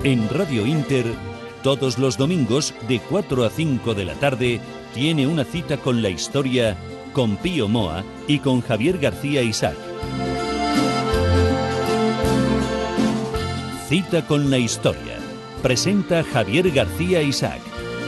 En Radio Inter, todos los domingos de 4 a 5 de la tarde, tiene una cita con la historia con Pío Moa y con Javier García Isaac. Cita con la historia. Presenta Javier García Isaac.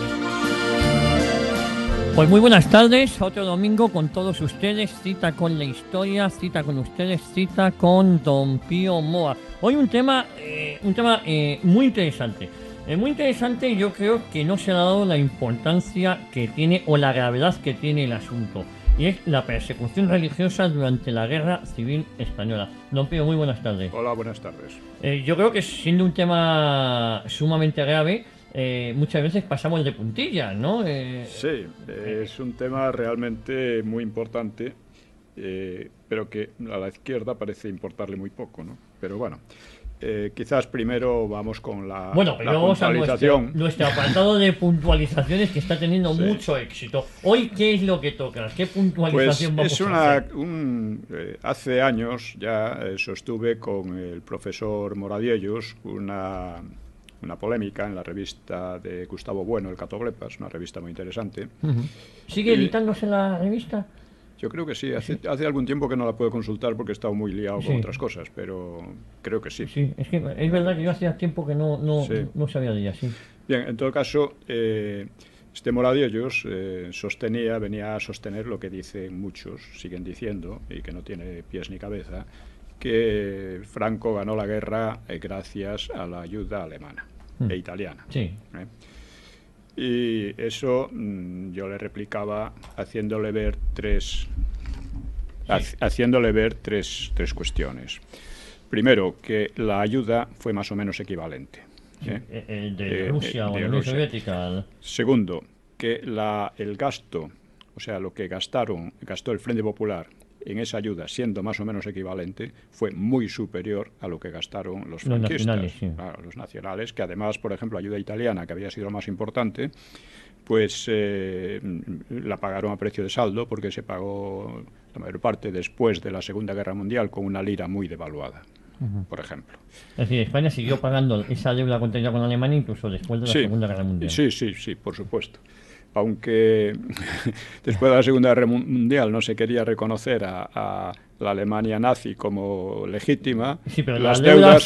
Pues muy buenas tardes, otro domingo con todos ustedes, cita con la historia, cita con ustedes, cita con don Pío Moa. Hoy un tema muy interesante. Muy interesante, yo creo que no se ha dado la importancia que tiene o la gravedad que tiene el asunto. Y es la persecución religiosa durante la Guerra Civil Española. Don Pío, muy buenas tardes. Hola, buenas tardes. Yo creo que siendo un tema sumamente grave, muchas veces pasamos de puntillas, ¿no? Sí, es un tema realmente muy importante, pero que a la izquierda parece importarle muy poco, ¿no? Pero bueno, quizás primero vamos con la puntualización. Vamos a nuestro apartado de puntualizaciones que está teniendo mucho éxito. Hoy, ¿qué es lo que toca? ¿Qué puntualización vamos a hacer? Hace años ya sostuve con el profesor Moradiellos una polémica en la revista de Gustavo Bueno, el Catoblepas, una revista muy interesante. ¿Sigue editándose la revista? Yo creo que sí. Hace algún tiempo que no la puedo consultar porque he estado muy liado con otras cosas, pero creo que sí. Sí, es que es verdad que yo hacía tiempo que no sabía de ella, sí. Bien, en todo caso, este Moradiellos venía a sostener lo que dicen muchos, siguen diciendo, y que no tiene pies ni cabeza, que Franco ganó la guerra gracias a la ayuda alemana e italiana. Sí. Y eso yo le replicaba haciéndole ver tres cuestiones. Primero, que la ayuda fue más o menos equivalente. De Rusia o la Unión Soviética. Segundo, que el gasto, o sea, lo que gastó el Frente Popular en esa ayuda, siendo más o menos equivalente, fue muy superior a lo que gastaron los franquistas. Nacionales, sí. Claro, los nacionales, que además, por ejemplo, ayuda italiana, que había sido lo más importante, pues la pagaron a precio de saldo, porque se pagó la mayor parte después de la Segunda Guerra Mundial con una lira muy devaluada, por ejemplo. Es decir, España siguió pagando esa deuda contraída con Alemania incluso después de la Segunda Guerra Mundial. Sí, por supuesto. Aunque después de la Segunda Guerra Mundial no se quería reconocer a la Alemania nazi como legítima, sí, pero las deudas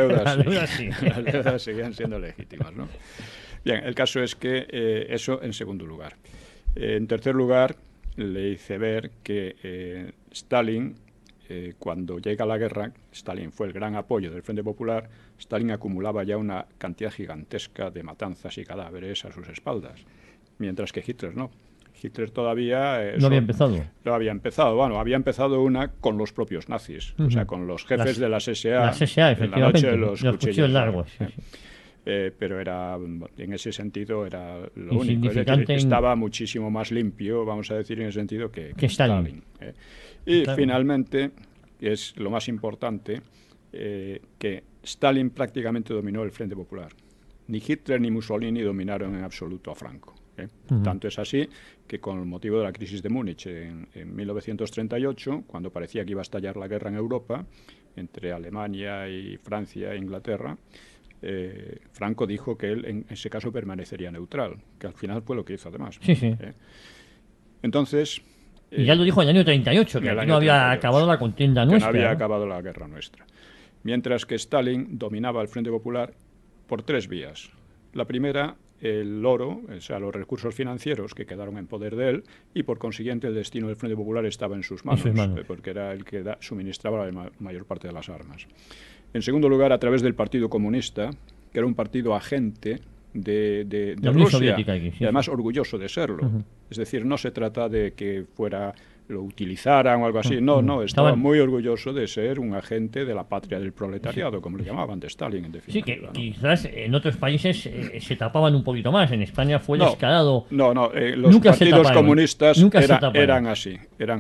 seguían siendo legítimas, ¿no? Bien, el caso es que eso en segundo lugar. En tercer lugar, le hice ver que Stalin, cuando llega la guerra, Stalin fue el gran apoyo del Frente Popular, Stalin acumulaba ya una cantidad gigantesca de matanzas y cadáveres a sus espaldas. Mientras que Hitler no. Hitler todavía... no había empezado. No había empezado. Bueno, había empezado una con los propios nazis. O sea, con los jefes de las SA. Las SA, efectivamente. En la noche de los cuchillos largos. Sí. Pero en ese sentido era lo único. Es decir, estaba muchísimo más limpio, vamos a decir, en ese sentido, que Stalin. Y finalmente, es lo más importante, que Stalin prácticamente dominó el Frente Popular. Ni Hitler ni Mussolini dominaron en absoluto a Franco. Tanto es así que con el motivo de la crisis de Múnich en 1938, cuando parecía que iba a estallar la guerra en Europa, entre Alemania y Francia e Inglaterra, Franco dijo que él en ese caso permanecería neutral, que al final fue lo que hizo además. Sí. Entonces... y ya lo dijo en el año 38, que aquí no había acabado la contienda nuestra. Que no había acabado la guerra nuestra. Mientras que Stalin dominaba el Frente Popular por tres vías. La primera, el oro, o sea, los recursos financieros que quedaron en poder de él, y por consiguiente el destino del Frente Popular estaba en sus manos. Porque era el que suministraba la mayor parte de las armas. En segundo lugar, a través del Partido Comunista, que era un partido agente de Rusia, y además orgulloso de serlo. Es decir, no se trata de que lo utilizaran o algo así. No, estaba muy orgulloso de ser un agente de la patria del proletariado, como le llamaban, de Stalin, en definitiva. Sí, que quizás en otros países se tapaban un poquito más. En España fue descarado. Los partidos comunistas eran así.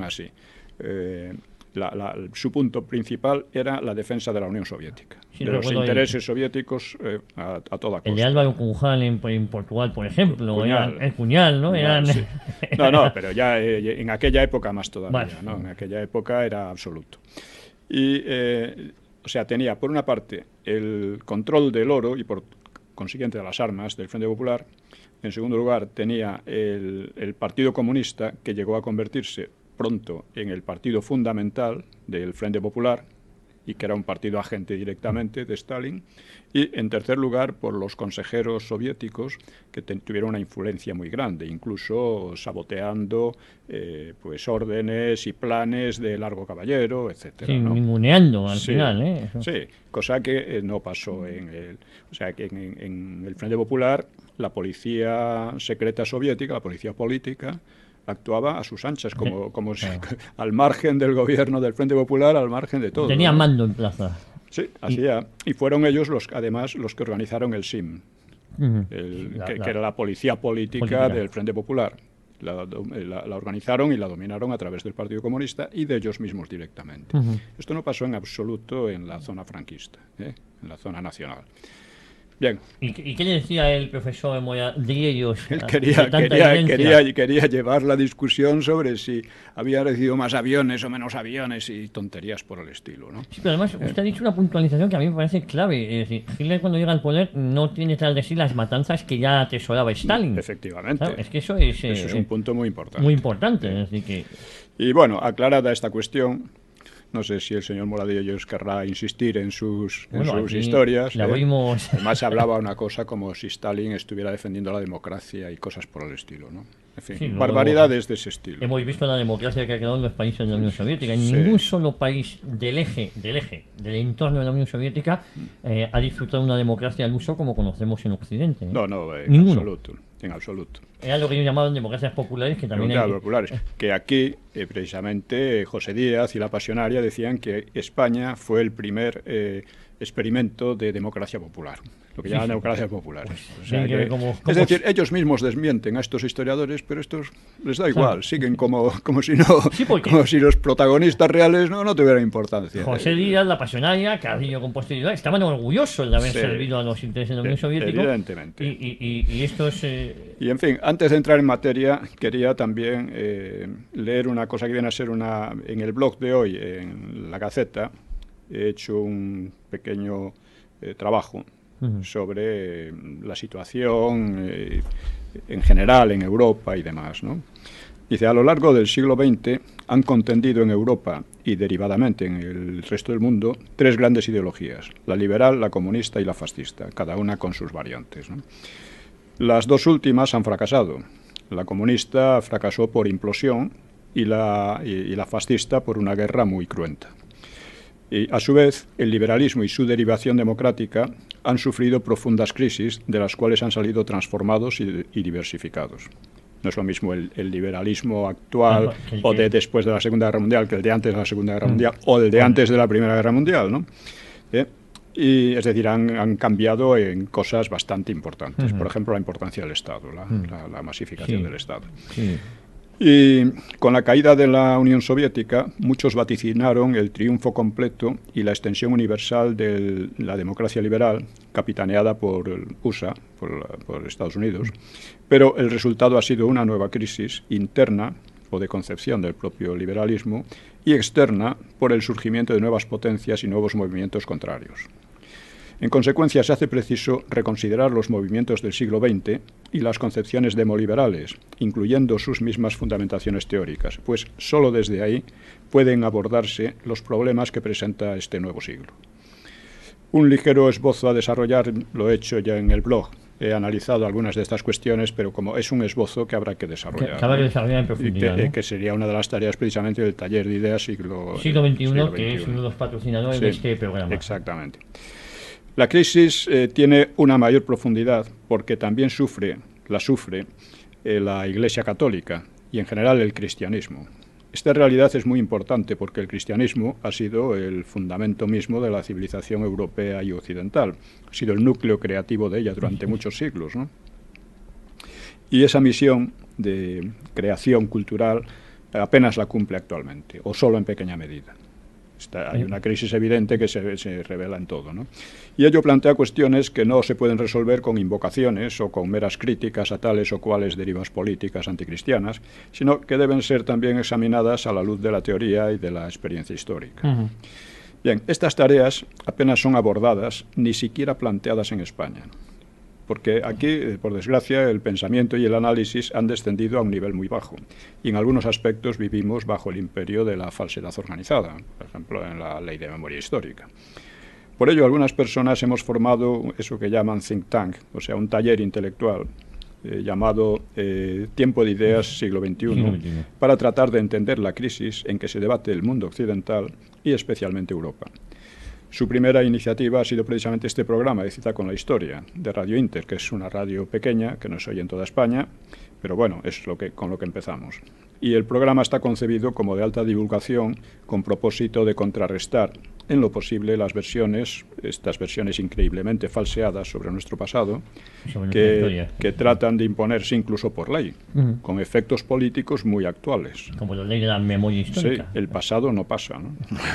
Su punto principal era la defensa de la Unión Soviética, de los intereses soviéticos a toda costa. El de Álvaro Cunhal en Portugal, por ejemplo, el Cuñal, ¿no? Sí. No, pero ya en aquella época más todavía, ¿no? En aquella época era absoluto. Y O sea, tenía por una parte el control del oro y por consiguiente de las armas del Frente Popular. En segundo lugar, tenía el Partido Comunista, que llegó a convertirse pronto en el partido fundamental del Frente Popular y que era un partido agente directamente de Stalin. Y, en tercer lugar, por los consejeros soviéticos, que tuvieron una influencia muy grande, incluso saboteando pues órdenes y planes de Largo Caballero, etcétera, sí, ¿no? Ninguneando al final, Eso. Sí, cosa que no pasó en el... O sea, que en el Frente Popular, la policía secreta soviética, la policía política, actuaba a sus anchas, como al margen del gobierno del Frente Popular, al margen de todo. Tenían mando en plaza. Sí, y fueron ellos además los que organizaron el SIM, que era la policía política del Frente Popular. La organizaron y la dominaron a través del Partido Comunista y de ellos mismos directamente. Esto no pasó en absoluto en la zona franquista, en la zona nacional. Bien. ¿Y qué le decía el profesor Moya de ellos? Él quería llevar la discusión sobre si había recibido más aviones o menos aviones y tonterías por el estilo, ¿no? Sí, pero además usted ha dicho una puntualización que a mí me parece clave. Es decir, Hitler, cuando llega al poder, no tiene tras de sí las matanzas que ya atesoraba Stalin. Efectivamente. Claro, es que eso es un punto muy importante. Muy importante. Así que... Y bueno, aclarada esta cuestión, no sé si el señor Moradillos querrá insistir en sus historias. Además hablaba una cosa como si Stalin estuviera defendiendo la democracia y cosas por el estilo, ¿no? En fin, sí, barbaridades de ese estilo. Hemos visto la democracia que ha quedado en los países de la Unión Soviética. En ningún solo país del entorno de la Unión Soviética ha disfrutado una democracia al uso como conocemos en Occidente. No, en absoluto. Era lo que ellos llamaban democracias populares, que también populares. Que aquí, precisamente, José Díaz y La Pasionaria decían que España fue el primer experimento de democracia popular, lo que llaman democracia popular. Es decir, ellos mismos desmienten a estos historiadores, pero estos les da igual, siguen como si los protagonistas reales no tuvieran importancia. José Díaz, La Pasionaria, Carrillo con posterioridad, estaban orgullosos de haber servido a los intereses de la Unión Soviética. Evidentemente. Y estos... Y en fin, antes de entrar en materia, quería también leer una cosa que viene a ser en el blog de hoy, en La Gaceta. He hecho un pequeño trabajo sobre la situación en general en Europa y demás, ¿no? Dice, a lo largo del siglo XX han contendido en Europa y derivadamente en el resto del mundo 3 grandes ideologías, la liberal, la comunista y la fascista, cada una con sus variantes, ¿no? Las 2 últimas han fracasado. La comunista fracasó por implosión y la fascista por una guerra muy cruenta. Y, a su vez, el liberalismo y su derivación democrática han sufrido profundas crisis, de las cuales han salido transformados y diversificados. No es lo mismo el liberalismo actual o de después de la Segunda Guerra Mundial que el de antes de la Segunda Guerra Mundial o el de antes de la Primera Guerra Mundial, ¿no? Y, es decir, han cambiado en cosas bastante importantes. Por ejemplo, la importancia del Estado, la masificación del Estado. Y con la caída de la Unión Soviética, muchos vaticinaron el triunfo completo y la extensión universal de la democracia liberal, capitaneada por USA, por Estados Unidos, pero el resultado ha sido una nueva crisis interna o de concepción del propio liberalismo y externa por el surgimiento de nuevas potencias y nuevos movimientos contrarios. En consecuencia, se hace preciso reconsiderar los movimientos del siglo XX y las concepciones demoliberales, incluyendo sus mismas fundamentaciones teóricas, pues sólo desde ahí pueden abordarse los problemas que presenta este nuevo siglo. Un ligero esbozo a desarrollar lo he hecho ya en el blog. He analizado algunas de estas cuestiones, pero como es un esbozo que habrá que desarrollar. Que habrá que desarrollar en profundidad. Que sería una de las tareas precisamente del taller de ideas siglo XXI, que es uno de los patrocinadores de este programa. Exactamente. La crisis tiene una mayor profundidad porque también la sufre la Iglesia Católica y en general el cristianismo. Esta realidad es muy importante porque el cristianismo ha sido el fundamento mismo de la civilización europea y occidental. Ha sido el núcleo creativo de ella durante muchos siglos, ¿no? Y esa misión de creación cultural apenas la cumple actualmente, o solo en pequeña medida. Hay una crisis evidente que se revela en todo, ¿no? Y ello plantea cuestiones que no se pueden resolver con invocaciones o con meras críticas a tales o cuales derivas políticas anticristianas, sino que deben ser también examinadas a la luz de la teoría y de la experiencia histórica. Bien, estas tareas apenas son abordadas, ni siquiera planteadas en España, porque aquí, por desgracia, el pensamiento y el análisis han descendido a un nivel muy bajo, y en algunos aspectos vivimos bajo el imperio de la falsedad organizada, por ejemplo, en la Ley de Memoria Histórica. Por ello, algunas personas hemos formado eso que llaman think tank, o sea, un taller intelectual llamado Tiempo de Ideas Siglo XXI, para tratar de entender la crisis en que se debate el mundo occidental y especialmente Europa. Su primera iniciativa ha sido precisamente este programa de Cita con la Historia, de Radio Inter, que es una radio pequeña, que no se oye en toda España, pero bueno, es con lo que empezamos. Y el programa está concebido como de alta divulgación, con propósito de contrarrestar en lo posible estas versiones increíblemente falseadas sobre nuestro pasado, que tratan de imponerse incluso por ley, con efectos políticos muy actuales. Como la ley de la memoria histórica. Sí, el pasado no pasa, ¿no?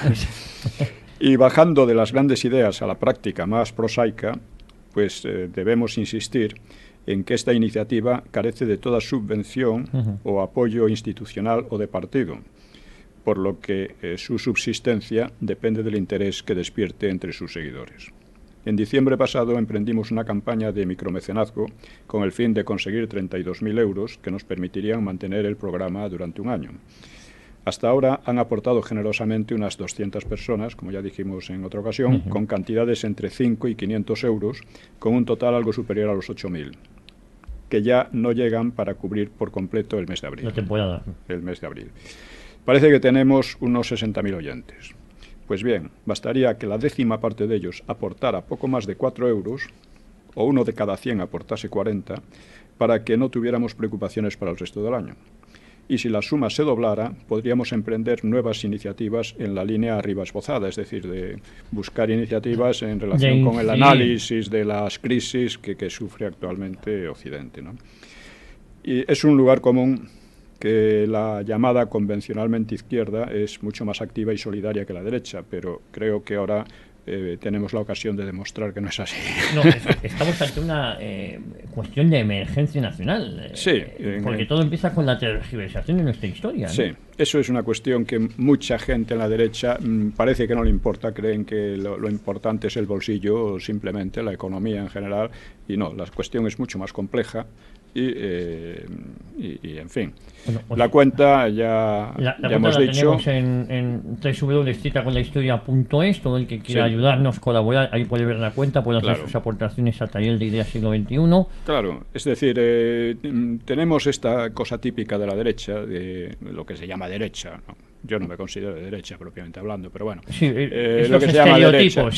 Y bajando de las grandes ideas a la práctica más prosaica, pues debemos insistir en que esta iniciativa carece de toda subvención o apoyo institucional o de partido, por lo que su subsistencia depende del interés que despierte entre sus seguidores. En diciembre pasado emprendimos una campaña de micromecenazgo con el fin de conseguir 32.000 euros que nos permitirían mantener el programa durante un año. Hasta ahora han aportado generosamente unas 200 personas, como ya dijimos en otra ocasión, con cantidades entre 5 y 500 euros, con un total algo superior a los 8.000, que ya no llegan para cubrir por completo el mes de abril. La temporada. El mes de abril. Parece que tenemos unos 60.000 oyentes. Pues bien, bastaría que la 10ª parte de ellos aportara poco más de 4 euros, o uno de cada 100 aportase 40, para que no tuviéramos preocupaciones para el resto del año. Y si la suma se doblara, podríamos emprender nuevas iniciativas en la línea arriba esbozada, es decir, de buscar iniciativas en relación con el análisis de las crisis que sufre actualmente Occidente, ¿no? Y es un lugar común que la llamada convencionalmente izquierda es mucho más activa y solidaria que la derecha, pero creo que ahora tenemos la ocasión de demostrar que no es así. No, estamos ante una cuestión de emergencia nacional. Sí. Porque todo empieza con la tergiversación de nuestra historia, ¿no? Sí, eso es una cuestión que mucha gente en la derecha parece que no le importa, creen que lo importante es el bolsillo, o simplemente la economía en general, y no, la cuestión es mucho más compleja. Y en fin, bueno, pues la cuenta ya hemos dicho. Tenemos en www.citaconlahistoria.es. Todo el que quiera ayudarnos, colaborar, ahí puede ver la cuenta, puede hacer sus aportaciones a Taller de Ideas Siglo XXI. Claro, es decir, tenemos esta cosa típica de la derecha, de lo que se llama derecha, ¿no? Yo no me considero de derecha propiamente hablando, pero bueno, sí, lo que se llama derecha,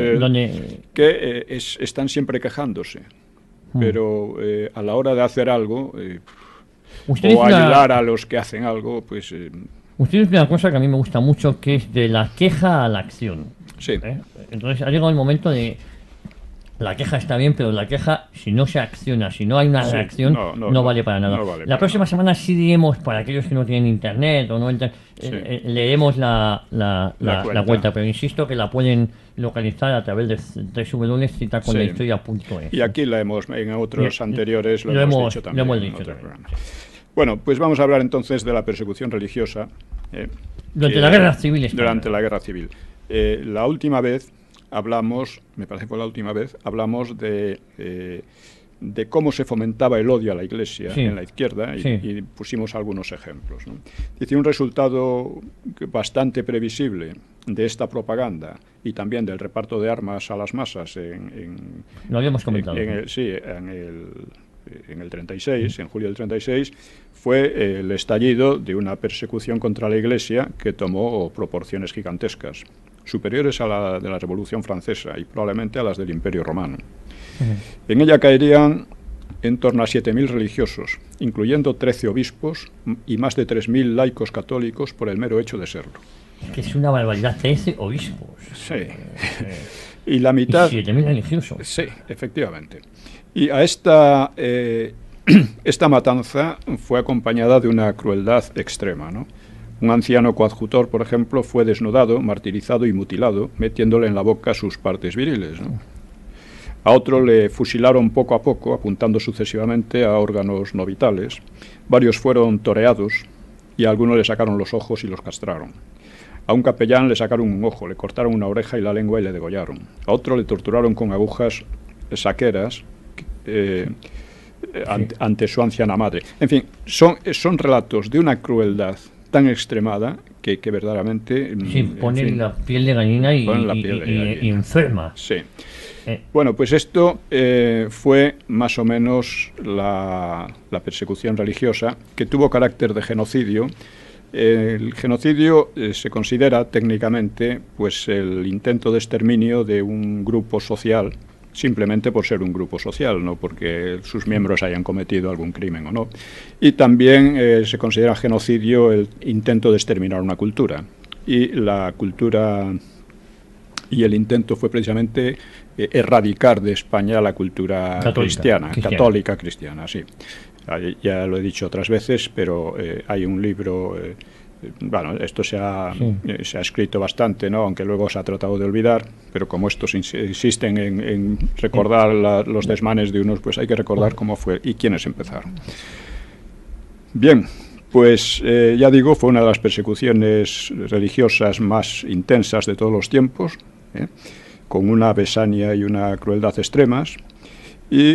están siempre quejándose. Pero a la hora de hacer algo o ayudar a los que hacen algo, pues... Usted dice una cosa que a mí me gusta mucho, que es de la queja a la acción. Sí. Entonces ha llegado el momento de... La queja está bien, pero la queja, si no se acciona, si no hay una reacción, no vale para nada. La próxima semana sí diremos, para aquellos que no tienen internet o no leeremos la cuenta, pero insisto que la pueden localizar a través de www.citaconlahistoria.es. Y aquí la hemos, en otros anteriores lo hemos dicho también. Lo hemos dicho también. Bueno, pues vamos a hablar entonces de la persecución religiosa. Durante la Guerra Civil. Durante la Guerra Civil. La última vez hablamos, me parece que fue la última vez, hablamos de cómo se fomentaba el odio a la Iglesia en la izquierda y pusimos algunos ejemplos, ¿no? Dice, un resultado bastante previsible de esta propaganda y también del reparto de armas a las masas lo habíamos comentado. En el 36, en julio del 36, fue el estallido de una persecución contra la Iglesia que tomó proporciones gigantescas, superiores a la de la Revolución Francesa y probablemente a las del Imperio Romano. En ella caerían en torno a 7.000 religiosos, incluyendo 13 obispos y más de 3.000 laicos católicos por el mero hecho de serlo. Es que es una barbaridad, 13 obispos. Sí. Y la mitad... 7.000 religiosos. Sí, efectivamente. Y a esta matanza fue acompañada de una crueldad extrema, ¿no? Un anciano coadjutor, por ejemplo, fue desnudado, martirizado y mutilado, metiéndole en la boca sus partes viriles, ¿no? A otro le fusilaron poco a poco, apuntando sucesivamente a órganos no vitales. Varios fueron toreados y a algunos le sacaron los ojos y los castraron. A un capellán le sacaron un ojo, le cortaron una oreja y la lengua y le degollaron. A otro le torturaron con agujas saqueras ante su anciana madre. En fin, son relatos de una crueldad tan extremada que verdaderamente... Sí, ponen la piel de gallina y enferma. Sí. Bueno, pues esto fue más o menos la persecución religiosa, que tuvo carácter de genocidio. El genocidio se considera técnicamente pues el intento de exterminio de un grupo social, simplemente por ser un grupo social, no porque sus miembros hayan cometido algún crimen o no. Y también se considera genocidio el intento de exterminar una cultura. Y la cultura y el intento fue precisamente erradicar de España la cultura católica cristiana, sí. Ya lo he dicho otras veces, pero hay un libro... bueno, esto se ha escrito bastante, ¿no? Aunque luego se ha tratado de olvidar, pero como estos insisten en recordar los desmanes de unos, pues hay que recordar cómo fue y quiénes empezaron. Bien, pues ya digo, fue una de las persecuciones religiosas más intensas de todos los tiempos, con una besania y una crueldad extremas. Y,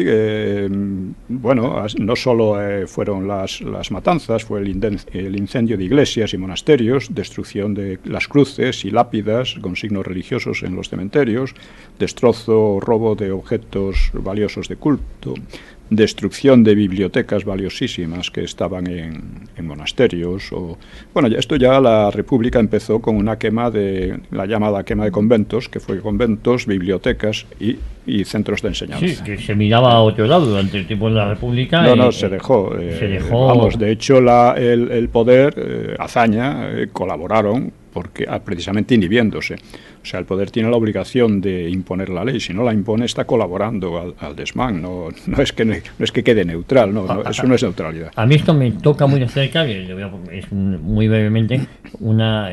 bueno, no solo fueron las matanzas, fue el incendio de iglesias y monasterios, destrucción de las cruces y lápidas con signos religiosos en los cementerios, destrozo o robo de objetos valiosos de culto, destrucción de bibliotecas valiosísimas que estaban en monasterios. Bueno, esto ya la República empezó con una quema la llamada quema de conventos, que fue conventos, bibliotecas y centros de enseñanza. Sí, que se miraba a otro lado durante el tiempo de la República. No, se dejó. Vamos, de hecho, el poder, Azaña, colaboraron porque precisamente inhibiéndose. O sea, el poder tiene la obligación de imponer la ley. Si no la impone, está colaborando al desmán. No es que quede neutral. Eso no es neutralidad. A mí esto me toca muy de cerca, es muy brevemente, una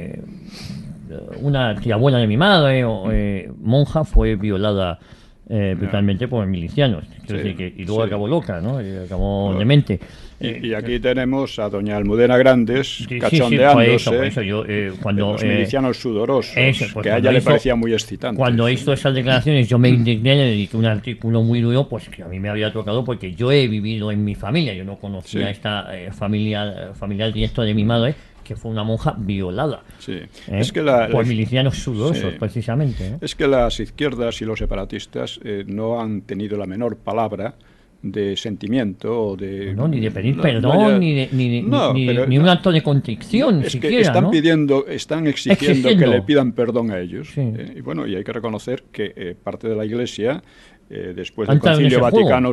tía abuela de mi madre, monja, fue violada brutalmente por milicianos. Y luego acabó loca, ¿no? Acabó demente. Y aquí tenemos a doña Almudena Grandes cachondeándose por eso yo, cuando, los milicianos sudorosos, que a ella le parecía muy excitante. Cuando hizo esas declaraciones yo me indigné, le dediqué un artículo muy duro, pues que a mí me había tocado porque yo he vivido en mi familia, yo no conocía esta familiar directo de mi madre, que fue una monja violada es que por milicianos sudorosos, precisamente. Es que las izquierdas y los separatistas no han tenido la menor palabra de sentimiento ni de pedir perdón, ni un acto de contrición siquiera, que están exigiendo que le pidan perdón a ellos. Y bueno, y hay que reconocer que parte de la Iglesia después del Concilio Vaticano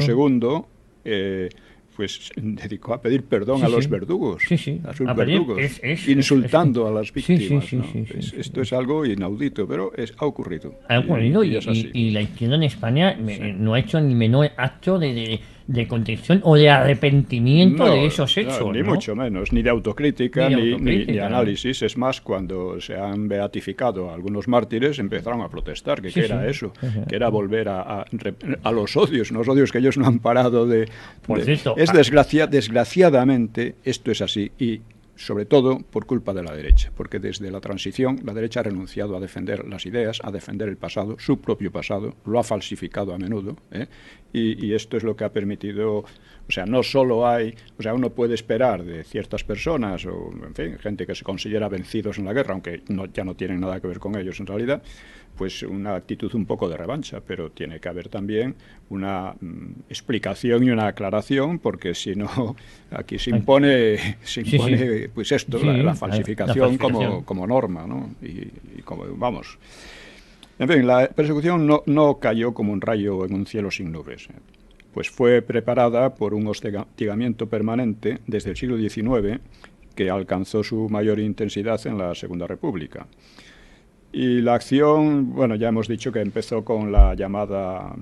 II pues dedicó a pedir perdón a los verdugos, a sus verdugos, insultando a las víctimas. Esto es algo inaudito, pero ha ocurrido. Y la izquierda en España no ha hecho ni menor acto de contrición o de arrepentimiento de esos hechos. Ni mucho menos, ni de autocrítica, ni análisis. Es más, cuando se han beatificado a algunos mártires, empezaron a protestar, que era eso, que era volver a los odios que ellos no han parado de... Desgraciadamente, esto es así, y sobre todo por culpa de la derecha, porque desde la transición la derecha ha renunciado a defender las ideas, a defender el pasado, su propio pasado, lo ha falsificado a menudo, y esto es lo que ha permitido, o sea, no solo uno puede esperar de ciertas personas, o en fin, gente que se considera vencidos en la guerra, aunque ya no tienen nada que ver con ellos en realidad, pues una actitud un poco de revancha, pero tiene que haber también una explicación y una aclaración, porque si no, aquí se impone pues esto, la falsificación como norma, ¿no? Y como, vamos... En fin, la persecución no cayó como un rayo en un cielo sin nubes, pues fue preparada por un hostigamiento permanente desde el siglo XIX, que alcanzó su mayor intensidad en la Segunda República. Y la acción, bueno, ya hemos dicho que empezó con la llamada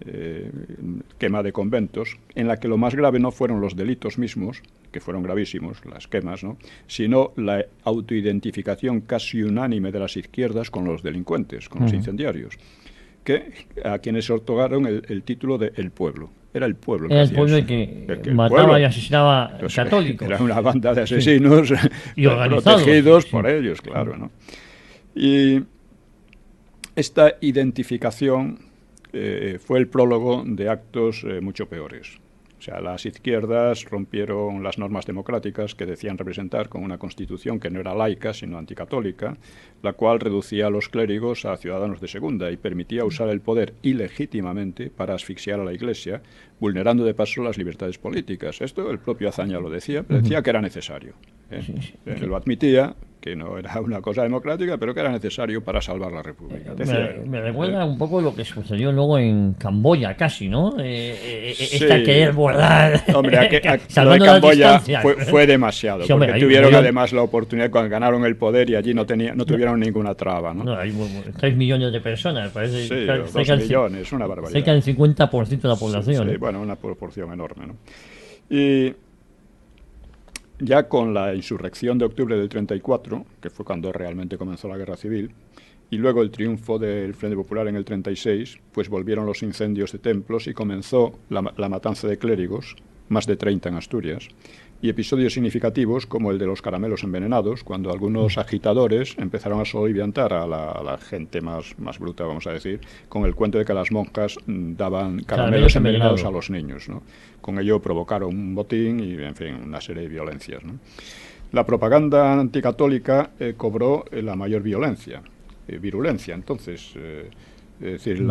quema de conventos, en la que lo más grave no fueron los delitos mismos, que fueron gravísimos, las quemas, ¿no?, sino la autoidentificación casi unánime de las izquierdas con los delincuentes, con los incendiarios, que a quienes otorgaron el título de El Pueblo. Era el pueblo que era el pueblo que mataba y asesinaba católicos. Era una banda de asesinos y organizados, protegidos por ellos, claro, ¿no? Y esta identificación fue el prólogo de actos mucho peores. O sea, las izquierdas rompieron las normas democráticas que decían representar con una constitución que no era laica, sino anticatólica, la cual reducía a los clérigos a ciudadanos de segunda y permitía usar el poder ilegítimamente para asfixiar a la Iglesia, vulnerando de paso las libertades políticas. Esto el propio Azaña lo decía, pero decía que era necesario. Él lo admitía, que no era una cosa democrática, pero que era necesario para salvar la República. Me recuerda un poco lo que sucedió luego en Camboya, casi, ¿no? Esta querer borrar. Hombre, lo de Camboya fue demasiado, sí, porque tuvieron además la oportunidad cuando ganaron el poder y allí no tuvieron ninguna traba, ¿no? Hay 3 millones de personas, parece. Sí, 2 millones, una barbaridad. Cerca del 50% de la población. Sí, bueno, una proporción enorme, ¿no? Y ya con la insurrección de octubre del 34, que fue cuando realmente comenzó la guerra civil, y luego el triunfo del Frente Popular en el 36, pues volvieron los incendios de templos y comenzó la matanza de clérigos, más de 30 en Asturias, y episodios significativos como el de los caramelos envenenados, cuando algunos agitadores empezaron a soliviantar a la gente más bruta, vamos a decir, con el cuento de que las monjas daban caramelos envenenados a los niños, ¿no? Con ello provocaron un botín y, en fin, una serie de violencias, ¿no? La propaganda anticatólica cobró la mayor virulencia. Entonces, es decir,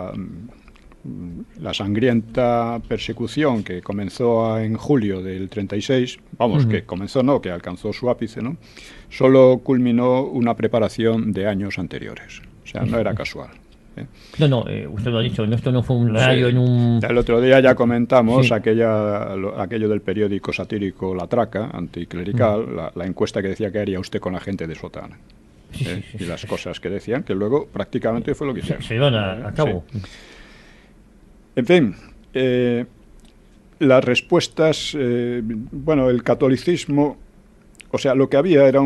la sangrienta persecución que comenzó en julio del 36, que comenzó que alcanzó su ápice, ¿no? Solo culminó una preparación de años anteriores. O sea, no era casual. No, usted lo ha dicho, esto no fue un rayo en un... El otro día ya comentamos aquello del periódico satírico La Traca, anticlerical, la encuesta que decía que haría usted con la gente de sotana. Y las cosas que decían, que luego prácticamente fue lo que hicieron. Se iban a cabo. Sí. En fin, las respuestas, el catolicismo, o sea, lo que había era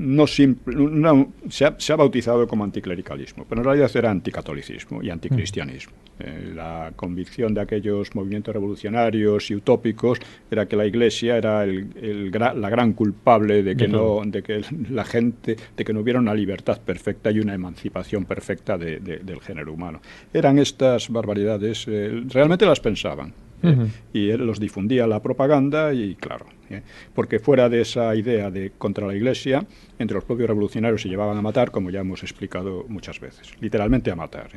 se ha bautizado como anticlericalismo, pero en realidad era anticatolicismo y anticristianismo. La convicción de aquellos movimientos revolucionarios y utópicos era que la Iglesia era la gran culpable de que no hubiera una libertad perfecta y una emancipación perfecta del género humano. Eran estas barbaridades, realmente las pensaban. Y él los difundía la propaganda y claro, porque fuera de esa idea de contra la Iglesia, entre los propios revolucionarios se llevaban a matar, como ya hemos explicado muchas veces, literalmente a matar.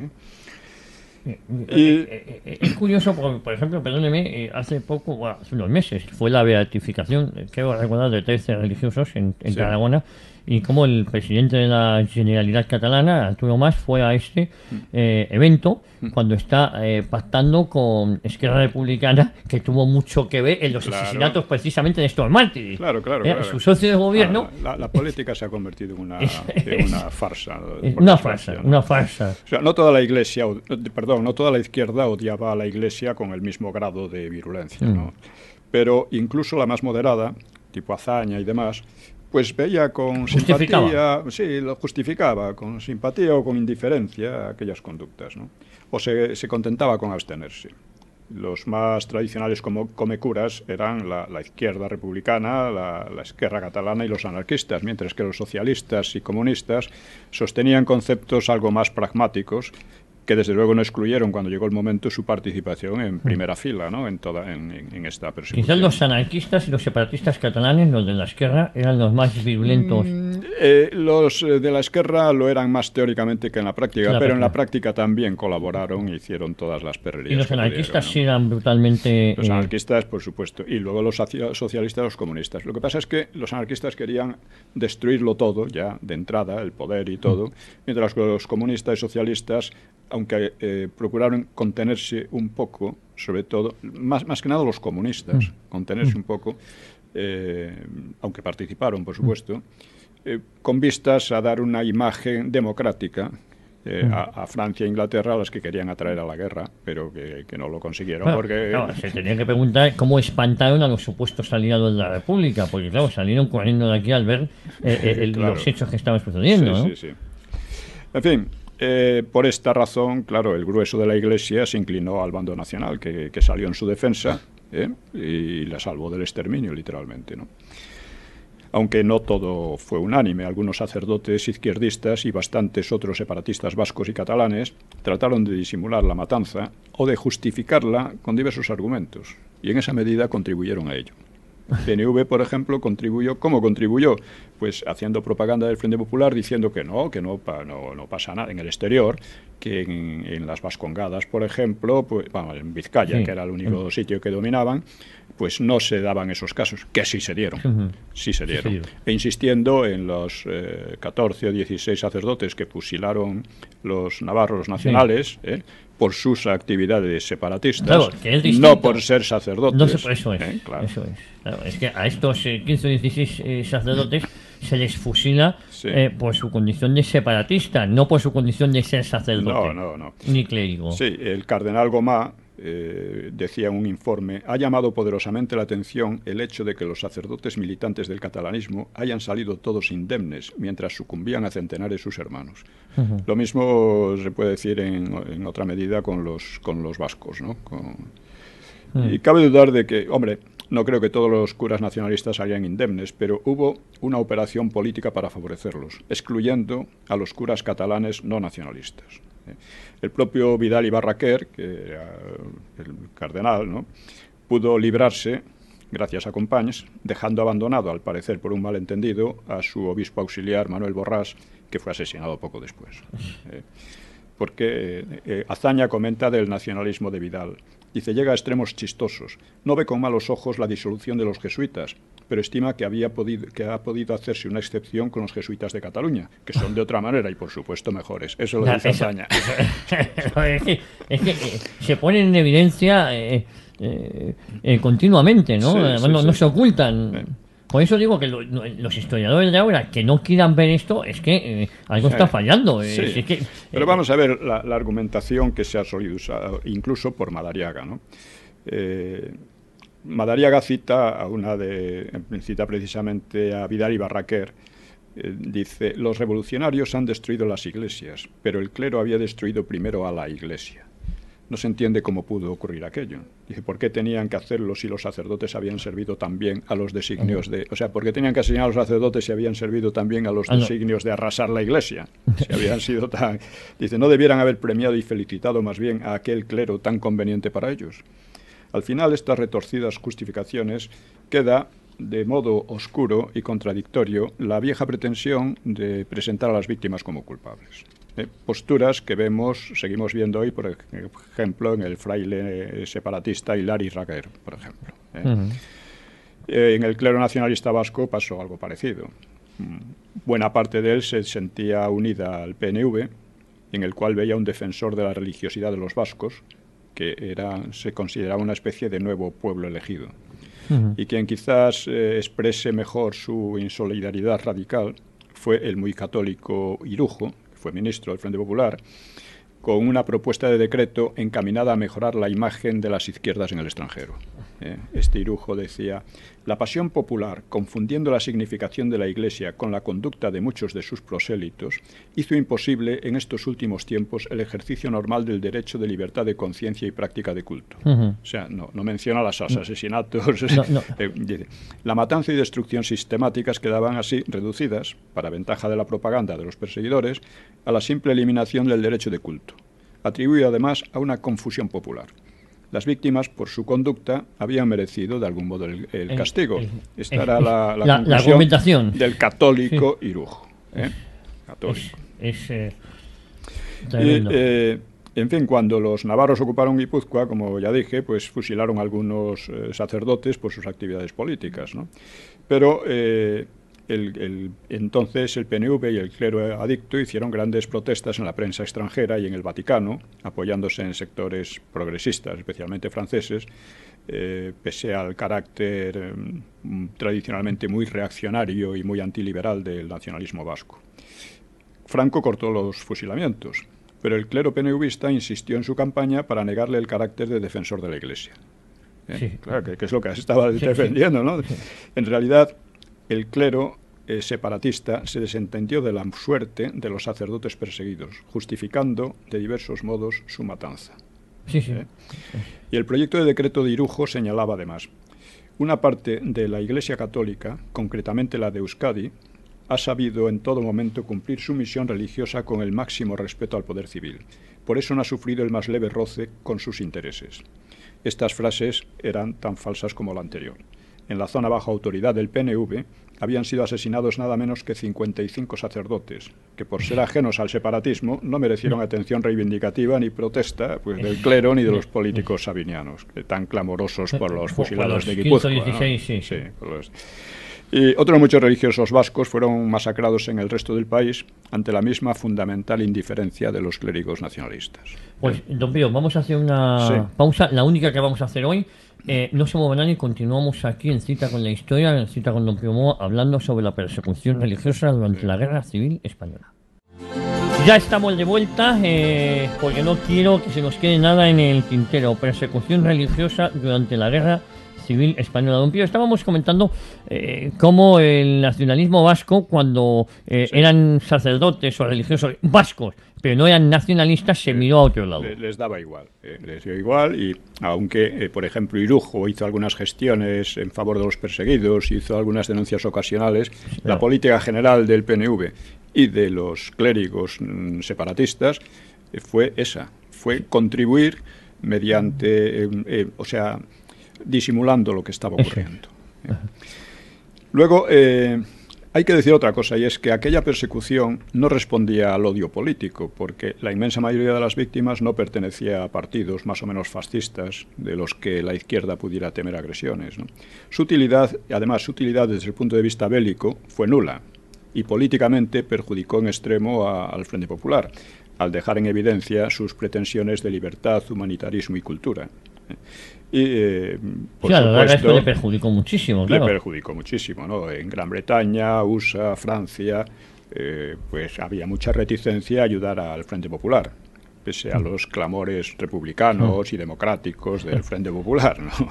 Es curioso, porque, por ejemplo, perdóneme, hace unos meses fue la beatificación, creo recordar, de 13 religiosos en Tarragona, y como el presidente de la Generalitat Catalana, Arturo Mas, fue a este evento cuando está pactando con Esquerra Republicana, que tuvo mucho que ver en los asesinatos precisamente de estos mártires. Claro. Su socio de gobierno... La política se ha convertido en una farsa. Una farsa. O sea, no toda la Iglesia, no toda la izquierda odiaba a la Iglesia con el mismo grado de virulencia, ¿no? Pero incluso la más moderada, tipo Azaña y demás, pues veía con simpatía, lo justificaba, con simpatía o con indiferencia aquellas conductas, ¿no? O se contentaba con abstenerse. Los más tradicionales como comecuras eran la izquierda republicana, la Esquerra Catalana y los anarquistas, mientras que los socialistas y comunistas sostenían conceptos algo más pragmáticos, que desde luego no excluyeron cuando llegó el momento su participación en primera fila, ¿no? en esta persecución. Quizás los anarquistas y los separatistas catalanes, los de la Esquerra, eran los más virulentos. Los de la Esquerra lo eran más teóricamente que en la práctica, pero en la práctica también colaboraron e hicieron todas las perrerías. Y los anarquistas sí eran brutalmente... Los anarquistas, por supuesto, y luego los socialistas, los comunistas. Lo que pasa es que los anarquistas querían destruirlo todo, ya de entrada, el poder y todo, mientras que los comunistas y socialistas, aunque procuraron contenerse un poco, sobre todo, más que nada los comunistas, contenerse un poco, aunque participaron, por supuesto, con vistas a dar una imagen democrática a Francia e Inglaterra, a las que querían atraer a la guerra, pero que no lo consiguieron. Bueno, porque se tenía que preguntar cómo espantaron a los supuestos aliados de la República, porque claro, salieron corriendo de aquí al ver los hechos que estaban sucediendo. Sí. En fin, Por esta razón, claro, el grueso de la Iglesia se inclinó al bando nacional, que salió en su defensa y la salvó del exterminio, literalmente, ¿no? Aunque no todo fue unánime, algunos sacerdotes izquierdistas y bastantes otros separatistas vascos y catalanes trataron de disimular la matanza o de justificarla con diversos argumentos, y en esa medida contribuyeron a ello. PNV, por ejemplo, contribuyó. ¿Cómo contribuyó? Pues haciendo propaganda del Frente Popular, diciendo que no pasa nada en el exterior, que en las Vascongadas, por ejemplo, pues, en Vizcaya, que era el único sitio que dominaban, pues no se daban esos casos, que sí se dieron, sí se dieron. E insistiendo en los 14 o 16 sacerdotes que fusilaron los navarros nacionales, por sus actividades separatistas, claro, que es no por ser sacerdotes. No sé, eso es, claro. Eso es. Claro, es que a estos 15 o 16 sacerdotes se les fusila por su condición de separatista, no por su condición de ser sacerdote. No. Ni clérigo. Sí, el cardenal Gomá decía en un informe: ha llamado poderosamente la atención el hecho de que los sacerdotes militantes del catalanismo hayan salido todos indemnes mientras sucumbían a centenares sus hermanos. Lo mismo se puede decir en otra medida con los vascos, ¿no? Y cabe dudar de que, hombre, no creo que todos los curas nacionalistas salían indemnes, pero hubo una operación política para favorecerlos, excluyendo a los curas catalanes no nacionalistas. El propio Vidal y Barraquer, que era el cardenal, ¿no?, pudo librarse gracias a Companys, dejando abandonado, al parecer por un malentendido, a su obispo auxiliar Manuel Borrás, que fue asesinado poco después. Porque Azaña comenta del nacionalismo de Vidal. Dice: llega a extremos chistosos. No ve con malos ojos la disolución de los jesuitas, pero estima que ha podido hacerse una excepción con los jesuitas de Cataluña, que son de otra manera y, por supuesto, mejores. Eso lo dice Azaña. Es que se ponen en evidencia continuamente, ¿no? Sí, no se ocultan. Por eso digo que los historiadores de ahora que no quieran ver esto, es que algo está fallando. Sí. Pero vamos a ver la argumentación que se ha solido usar, incluso por Madariaga, ¿no? Madariaga cita precisamente a Vidal y Barraquer. Dice: los revolucionarios han destruido las iglesias, pero el clero había destruido primero a la iglesia. No se entiende cómo pudo ocurrir aquello. Dice: ¿por qué tenían que hacerlo si los sacerdotes habían servido también a los designios de... O sea, ¿por qué tenían que asesinar a los sacerdotes si habían servido también a los designios de arrasar la iglesia? Si habían sido tan... Dice: ¿no debieran haber premiado y felicitado más bien a aquel clero tan conveniente para ellos? Al final, estas retorcidas justificaciones queda de modo oscuro y contradictorio la vieja pretensión de presentar a las víctimas como culpables. Posturas que seguimos viendo hoy, por ejemplo, en el fraile separatista Hilari Raguer, por ejemplo. En el clero nacionalista vasco pasó algo parecido. Buena parte de él se sentía unida al PNV, en el cual veía un defensor de la religiosidad de los vascos, que se consideraba una especie de nuevo pueblo elegido. Y quien quizás exprese mejor su insolidaridad radical fue el muy católico Irujo, fue ministro del Frente Popular, con una propuesta de decreto encaminada a mejorar la imagen de las izquierdas en el extranjero. Este Irujo decía: la pasión popular, confundiendo la significación de la Iglesia con la conducta de muchos de sus prosélitos, hizo imposible en estos últimos tiempos el ejercicio normal del derecho de libertad de conciencia y práctica de culto. O sea, no menciona los asesinatos. Dice: la matanza y destrucción sistemáticas quedaban así reducidas, para ventaja de la propaganda de los perseguidores, a la simple eliminación del derecho de culto, atribuido además a una confusión popular. Las víctimas, por su conducta, habían merecido de algún modo el castigo. Esta era la argumentación del católico Irujo. Católico. En fin, cuando los navarros ocuparon Guipúzcoa, como ya dije, pues fusilaron a algunos sacerdotes por sus actividades políticas, ¿no? Pero entonces el PNV y el clero adicto hicieron grandes protestas en la prensa extranjera y en el Vaticano, apoyándose en sectores progresistas, especialmente franceses, pese al carácter tradicionalmente muy reaccionario y muy antiliberal del nacionalismo vasco. Franco cortó los fusilamientos, pero el clero PNVista insistió en su campaña para negarle el carácter de defensor de la Iglesia. Claro, que es lo que estaba defendiendo, ¿no? En realidad, el clero separatista se desentendió de la suerte de los sacerdotes perseguidos, justificando de diversos modos su matanza. Sí, sí. Y el proyecto de decreto de Irujo señalaba además: una parte de la Iglesia Católica, concretamente la de Euskadi, ha sabido en todo momento cumplir su misión religiosa con el máximo respeto al poder civil. Por eso no ha sufrido el más leve roce con sus intereses. Estas frases eran tan falsas como la anterior. En la zona bajo autoridad del PNV habían sido asesinados nada menos que 55 sacerdotes, que por ser ajenos al separatismo no merecieron atención reivindicativa ni protesta pues, del clero ni de los políticos sabinianos, tan clamorosos por los fusilados de Guipúzcoa, ¿no? Sí, y otros muchos religiosos vascos fueron masacrados en el resto del país ante la misma fundamental indiferencia de los clérigos nacionalistas. Pues, don Pío, vamos a hacer una pausa, la única que vamos a hacer hoy. No se muevan nadie, continuamos aquí en Cita con la Historia, en Cita con don Pío Moa, hablando sobre la persecución religiosa durante la Guerra Civil Española. Ya estamos de vuelta, porque no quiero que se nos quede nada en el tintero. Persecución religiosa durante la Guerra Civil Española. Don Pío, estábamos comentando cómo el nacionalismo vasco, cuando eran sacerdotes o religiosos vascos, pero no eran nacionalistas, se miró a otro lado. Les daba igual, les dio igual, y aunque, por ejemplo, Irujo hizo algunas gestiones en favor de los perseguidos, hizo algunas denuncias ocasionales, claro, la política general del PNV y de los clérigos separatistas fue esa, fue contribuir mediante, disimulando lo que estaba ocurriendo. Luego, hay que decir otra cosa, y es que aquella persecución no respondía al odio político, porque la inmensa mayoría de las víctimas no pertenecía a partidos más o menos fascistas de los que la izquierda pudiera temer agresiones, ¿no? Su utilidad desde el punto de vista bélico fue nula, y políticamente perjudicó en extremo al Frente Popular, al dejar en evidencia sus pretensiones de libertad, humanitarismo y cultura. Y, por supuesto, esto le perjudicó muchísimo. Claro. Le perjudicó muchísimo, ¿no? En Gran Bretaña, USA, Francia, pues había mucha reticencia a ayudar al Frente Popular, pese a los clamores republicanos y democráticos del Frente Popular, ¿no?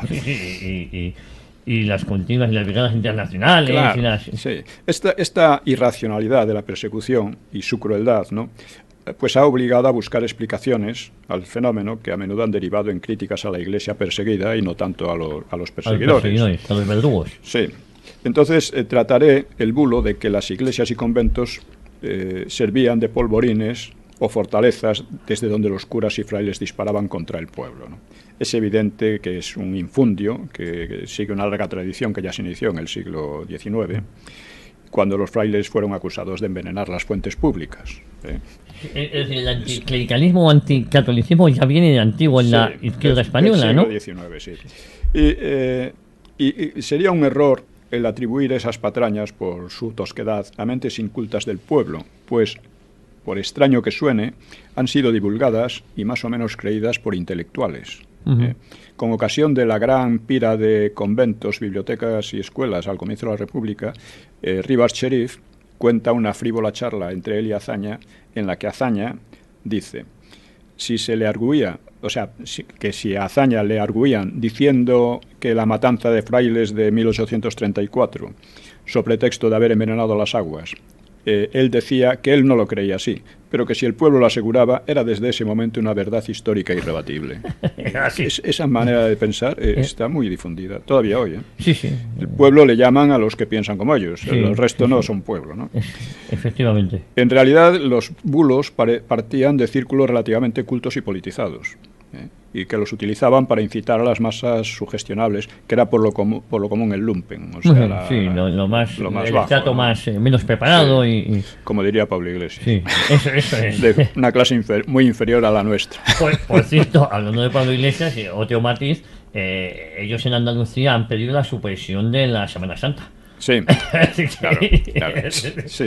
Y las continuas y las brigadas internacionales. Claro, sí. Esta irracionalidad de la persecución y su crueldad, ¿no?, pues ha obligado a buscar explicaciones al fenómeno, que a menudo han derivado en críticas a la Iglesia perseguida y no tanto a los perseguidores. A los verdugos. Sí. Entonces trataré el bulo de que las iglesias y conventos servían de polvorines o fortalezas desde donde los curas y frailes disparaban contra el pueblo, ¿no? Es evidente que es un infundio que sigue una larga tradición que ya se inició en el siglo XIX, cuando los frailes fueron acusados de envenenar las fuentes públicas. Es decir, el anticlericalismo o anticatolicismo ya viene de antiguo en la izquierda española, ¿no? Del siglo XIX, sí. Y sería un error el atribuir esas patrañas por su tosquedad a mentes incultas del pueblo, pues, por extraño que suene, han sido divulgadas y más o menos creídas por intelectuales. Con ocasión de la gran pira de conventos, bibliotecas y escuelas al comienzo de la República, Rivas Cherif cuenta una frívola charla entre él y Azaña, en la que Azaña dice: si se le arguía, si a Azaña le arguían diciendo que la matanza de frailes de 1834, sobre pretexto de haber envenenado las aguas, él decía que él no lo creía así, pero que si el pueblo lo aseguraba, era desde ese momento una verdad histórica irrebatible. Esa manera de pensar está muy difundida, todavía hoy. Sí, sí. El pueblo le llaman a los que piensan como ellos, el resto no son pueblo, ¿no? Efectivamente. En realidad, los bulos partían de círculos relativamente cultos y politizados, y que los utilizaban para incitar a las masas sugestionables, que era por lo común el lumpen, o sea, lo más el bajo, trato más menos preparado, y como diría Pablo Iglesias, eso es de una clase muy inferior a la nuestra. Por cierto, hablando de Pablo Iglesias y otro matiz, ellos en Andalucía han pedido la supresión de la Semana Santa. Sí, claro. Sí.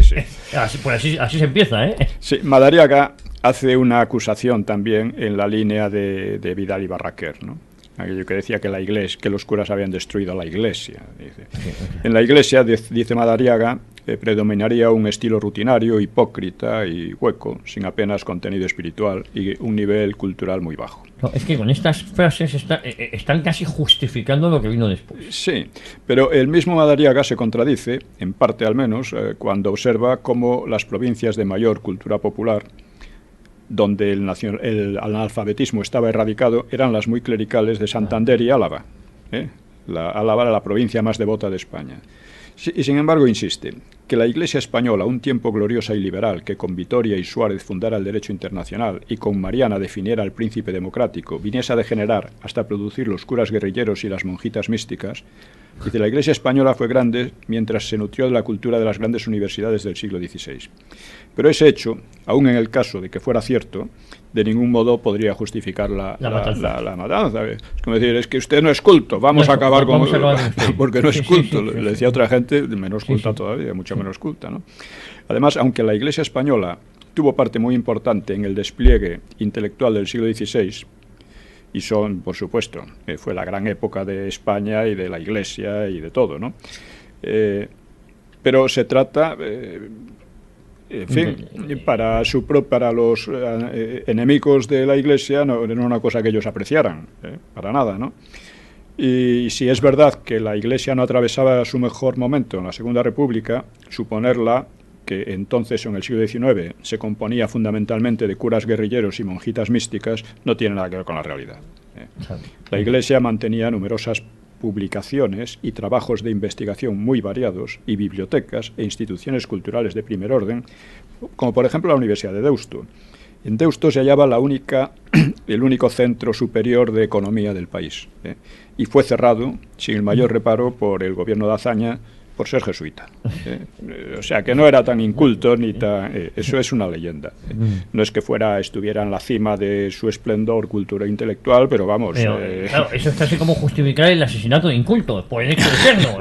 Así se empieza, ¿eh? Sí, Madariaga hace una acusación también en la línea de Vidal y Barraquer, ¿no? Aquello que decía que los curas habían destruido la Iglesia. Dice. En la Iglesia, dice Madariaga, predominaría un estilo rutinario, hipócrita y hueco, sin apenas contenido espiritual y un nivel cultural muy bajo. No, es que con estas frases están casi justificando lo que vino después. Sí, pero el mismo Madariaga se contradice, en parte al menos, cuando observa cómo las provincias de mayor cultura popular, donde el analfabetismo estaba erradicado, eran las muy clericales de Santander y Álava. Álava era la provincia más devota de España. Y sin embargo insiste que la Iglesia española, un tiempo gloriosa y liberal, que con Vitoria y Suárez fundara el derecho internacional y con Mariana definiera el príncipe democrático, viniese a degenerar hasta producir los curas guerrilleros y las monjitas místicas, dice, la Iglesia española fue grande mientras se nutrió de la cultura de las grandes universidades del siglo XVI. Pero ese hecho, aun en el caso de que fuera cierto, de ningún modo podría justificar la matanza. Es como decir, es que usted no es culto, vamos a acabar con usted, porque no es culto. Le decía otra gente, menos culta todavía, mucho menos culta, ¿no? Además, aunque la Iglesia española tuvo parte muy importante en el despliegue intelectual del siglo XVI, y por supuesto, fue la gran época de España y de la Iglesia y de todo, ¿no? Pero se trata... en fin, para los enemigos de la Iglesia no era una cosa que ellos apreciaran, para nada, ¿no? Y si es verdad que la Iglesia no atravesaba su mejor momento en la Segunda República, suponerla, que entonces en el siglo XIX se componía fundamentalmente de curas guerrilleros y monjitas místicas, no tiene nada que ver con la realidad. La Iglesia mantenía numerosas publicaciones y trabajos de investigación muy variados y bibliotecas e instituciones culturales de primer orden, como por ejemplo la Universidad de Deusto. En Deusto se hallaba el único centro superior de economía del país, y fue cerrado sin el mayor reparo por el gobierno de Azaña por ser jesuita. O sea, que no era tan inculto ni tan... eso es una leyenda. No es que estuviera en la cima de su esplendor cultura intelectual, pero vamos... claro, eso es casi como justificar el asesinato de inculto, por el hecho de serlo.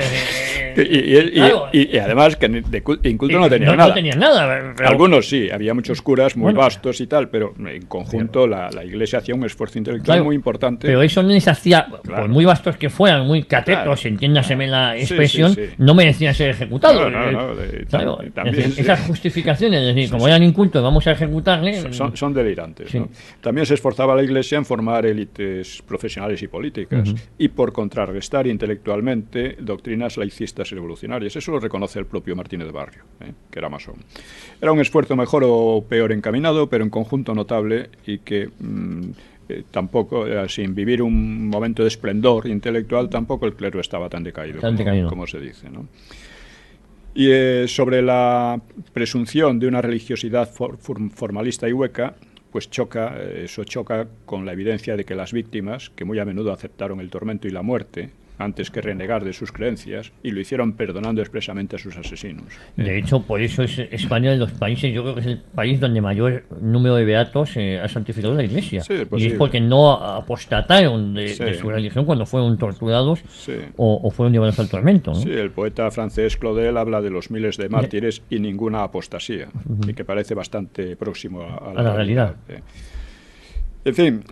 Y además que de inculto no tenía nada. No tenía nada. Pero... Algunos sí, había muchos curas muy vastos y tal, pero en conjunto la Iglesia hacía un esfuerzo intelectual muy importante. Pero eso no les hacía, por muy vastos que fueran, muy catetos, entiéndaseme la expresión, no merecían ser ejecutados. También, esas justificaciones, es decir, como eran incultos, vamos a ejecutarles. Son delirantes. ¿No? También se esforzaba la Iglesia en formar élites profesionales y políticas, y por contrarrestar intelectualmente doctrinas laicistas y revolucionarias. Eso lo reconoce el propio Martínez de Barrio, que era masón. Era un esfuerzo mejor o peor encaminado, pero en conjunto notable, y que tampoco, sin vivir un momento de esplendor intelectual, tampoco el clero estaba tan decaído. Como se dice, ¿no? Y sobre la presunción de una religiosidad formalista y hueca, pues eso choca con la evidencia de que las víctimas, que muy a menudo aceptaron el tormento y la muerte antes que renegar de sus creencias, y lo hicieron perdonando expresamente a sus asesinos. De hecho, por eso es España de los países, yo creo que es el país donde mayor número de beatos ha santificado la Iglesia. Sí, y es porque no apostataron de su religión cuando fueron torturados o fueron llevados al tormento, ¿no? Sí, el poeta francés Claudel habla de los miles de mártires y ninguna apostasía, y que parece bastante próximo a la realidad. En fin...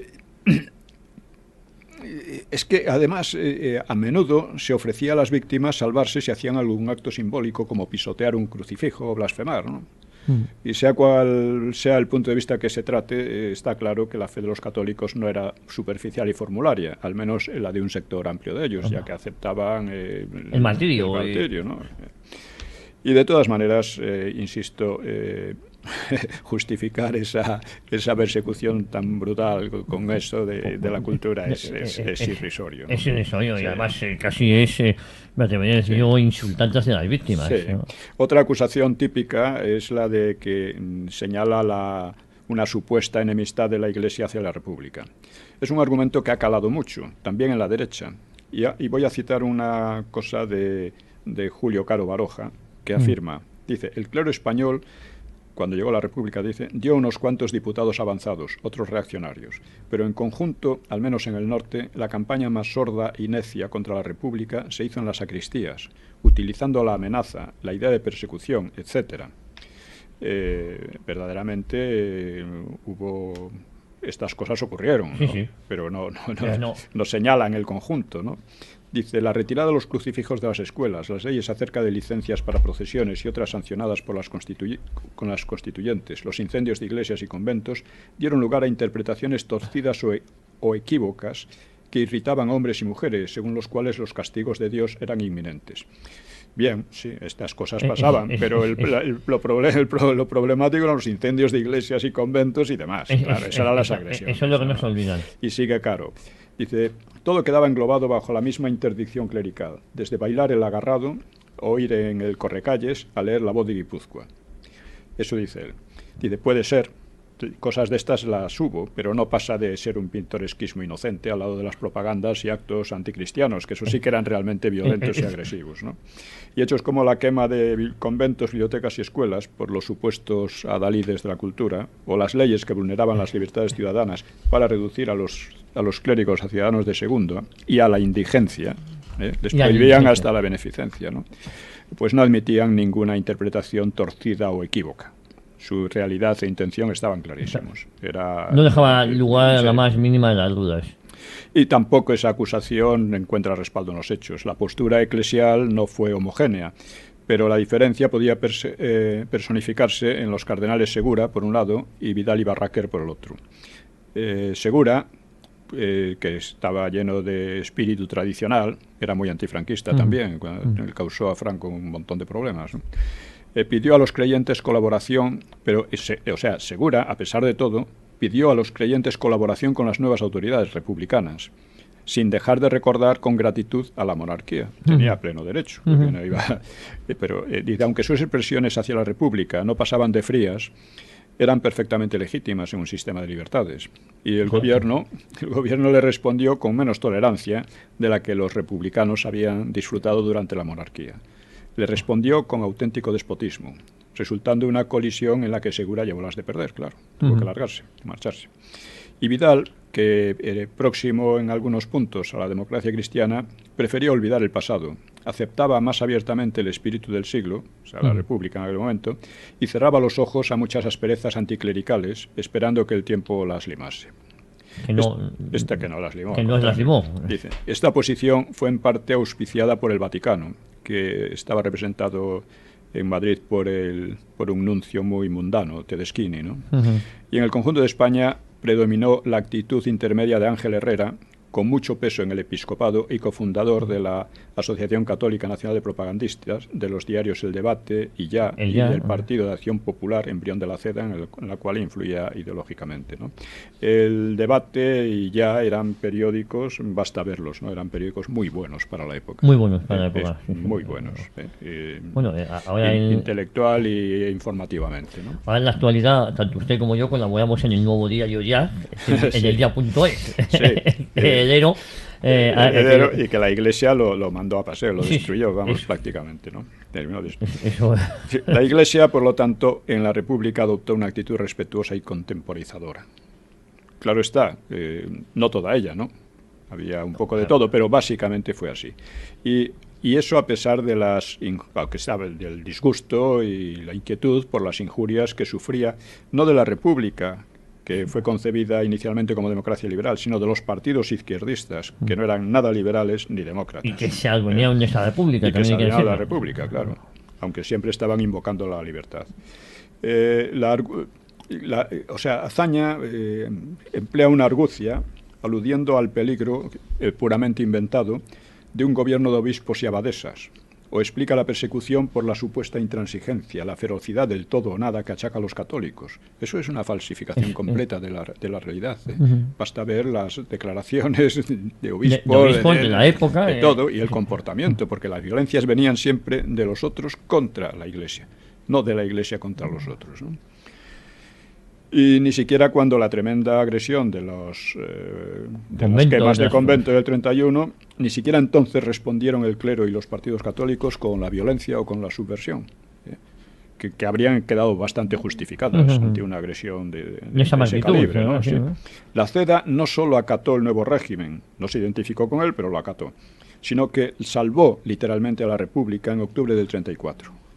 es que además a menudo se ofrecía a las víctimas salvarse si hacían algún acto simbólico como pisotear un crucifijo o blasfemar, ¿no? Y sea cual sea el punto de vista que se trate, está claro que la fe de los católicos no era superficial y formularia, al menos la de un sector amplio de ellos, ya que aceptaban el martirio, ¿no? Y de todas maneras, insisto, justificar esa persecución tan brutal con eso de la cultura es irrisorio, ¿no? Es irrisorio, y además casi es, me atrevería a decir yo, insultante hacia las víctimas, ¿no? Otra acusación típica es la de que señala una supuesta enemistad de la Iglesia hacia la República. Es un argumento que ha calado mucho, también en la derecha. Y voy a citar una cosa de Julio Caro Baroja, que afirma, dice, el clero español, cuando llegó la República, dice, dio unos cuantos diputados avanzados, otros reaccionarios, pero en conjunto, al menos en el norte, la campaña más sorda y necia contra la República se hizo en las sacristías, utilizando la amenaza, la idea de persecución, etc. Verdaderamente hubo... Estas cosas ocurrieron, ¿no? Pero no señalan el conjunto, ¿no? Dice, la retirada de los crucifijos de las escuelas, las leyes acerca de licencias para procesiones y otras sancionadas por con las constituyentes, los incendios de iglesias y conventos, dieron lugar a interpretaciones torcidas o equívocas que irritaban a hombres y mujeres, según los cuales los castigos de Dios eran inminentes. Bien, sí, estas cosas pasaban, pero lo problemático eran los incendios de iglesias y conventos y demás. Claro, esas eran las agresiones. Eso es lo que no se olvidan. Y sigue Caro. Dice, todo quedaba englobado bajo la misma interdicción clerical, desde bailar el agarrado o ir en el correcalles a leer la voz de Guipúzcoa. Eso dice él. Dice, puede ser, cosas de estas las hubo, pero no pasa de ser un pintoresquismo inocente al lado de las propagandas y actos anticristianos, que eso sí que eran realmente violentos y agresivos, ¿no? Y hechos como la quema de conventos, bibliotecas y escuelas por los supuestos adalides de la cultura, o las leyes que vulneraban las libertades ciudadanas para reducir a los clérigos a ciudadanos de segunda y a la indigencia, les prohibían hasta la beneficencia, ¿no? Pues no admitían ninguna interpretación torcida o equívoca. Su realidad e intención estaban clarísimos. No dejaba lugar a la más mínima de las dudas. Y tampoco esa acusación encuentra respaldo en los hechos. La postura eclesial no fue homogénea, pero la diferencia podía personificarse en los cardenales Segura, por un lado, y Vidal y Barraquer, por el otro. Segura, que estaba lleno de espíritu tradicional, era muy antifranquista también, cuando causó a Franco un montón de problemas, ¿no? Pidió a los creyentes colaboración, pero, Segura, a pesar de todo, pidió a los creyentes colaboración con las nuevas autoridades republicanas, sin dejar de recordar con gratitud a la monarquía. Tenía pleno derecho. Pero aunque sus expresiones hacia la República no pasaban de frías, eran perfectamente legítimas en un sistema de libertades. Y el gobierno le respondió con menos tolerancia de la que los republicanos habían disfrutado durante la monarquía. Le respondió con auténtico despotismo, resultando una colisión en la que Segura llevó las de perder, claro. Tuvo que largarse, marcharse. Y Vidal, que próximo en algunos puntos a la democracia cristiana, prefería olvidar el pasado, aceptaba más abiertamente el espíritu del siglo, o sea, la República en aquel momento, y cerraba los ojos a muchas asperezas anticlericales, esperando que el tiempo las limase. Que no las limó. Dice, esta posición fue en parte auspiciada por el Vaticano, que estaba representado en Madrid por un nuncio muy mundano, Tedeschini, ¿no? Y en el conjunto de España predominó la actitud intermedia de Ángel Herrera, con mucho peso en el episcopado y cofundador de la Asociación Católica Nacional de Propagandistas, de los diarios El Debate y del Partido de Acción Popular, embrión de la CEDA, en la cual influía ideológicamente, ¿no? El Debate y Ya eran periódicos, basta verlos, ¿no? Eran periódicos muy buenos para la época. Muy buenos para la época. Muy buenos. Ahora intelectual e informativamente, ¿no? Ahora en la actualidad, tanto usted como yo colaboramos en el nuevo diario Ya, en el día.es. Sí. Heredero, y que la Iglesia lo mandó a paseo, lo destruyó, prácticamente, ¿no? La Iglesia, por lo tanto, en la República adoptó una actitud respetuosa y contemporizadora. Claro está, no toda ella, ¿no? Había un poco de todo, pero básicamente fue así. Y eso a pesar de del disgusto y la inquietud por las injurias que sufría, no de la República, que fue concebida inicialmente como democracia liberal, sino de los partidos izquierdistas, que no eran nada liberales ni demócratas. Y que se algoneaban de esa república. Y que se algoneaban de la república, claro, aunque siempre estaban invocando la libertad. Azaña emplea una argucia aludiendo al peligro puramente inventado de un gobierno de obispos y abadesas, o explica la persecución por la supuesta intransigencia, la ferocidad del todo o nada que achaca a los católicos. Eso es una falsificación completa de la realidad. Basta ver las declaraciones de obispos de la época, de todo, y el comportamiento, porque las violencias venían siempre de los otros contra la Iglesia, no de la Iglesia contra los otros, ¿no? Y ni siquiera cuando la tremenda agresión de las quemas de convento del 31, ni siquiera entonces respondieron el clero y los partidos católicos con la violencia o con la subversión, que habrían quedado bastante justificadas ante una agresión de ese calibre, ¿no? Sí. La CEDA no solo acató el nuevo régimen, no se identificó con él, pero lo acató, sino que salvó literalmente a la República en octubre del 34.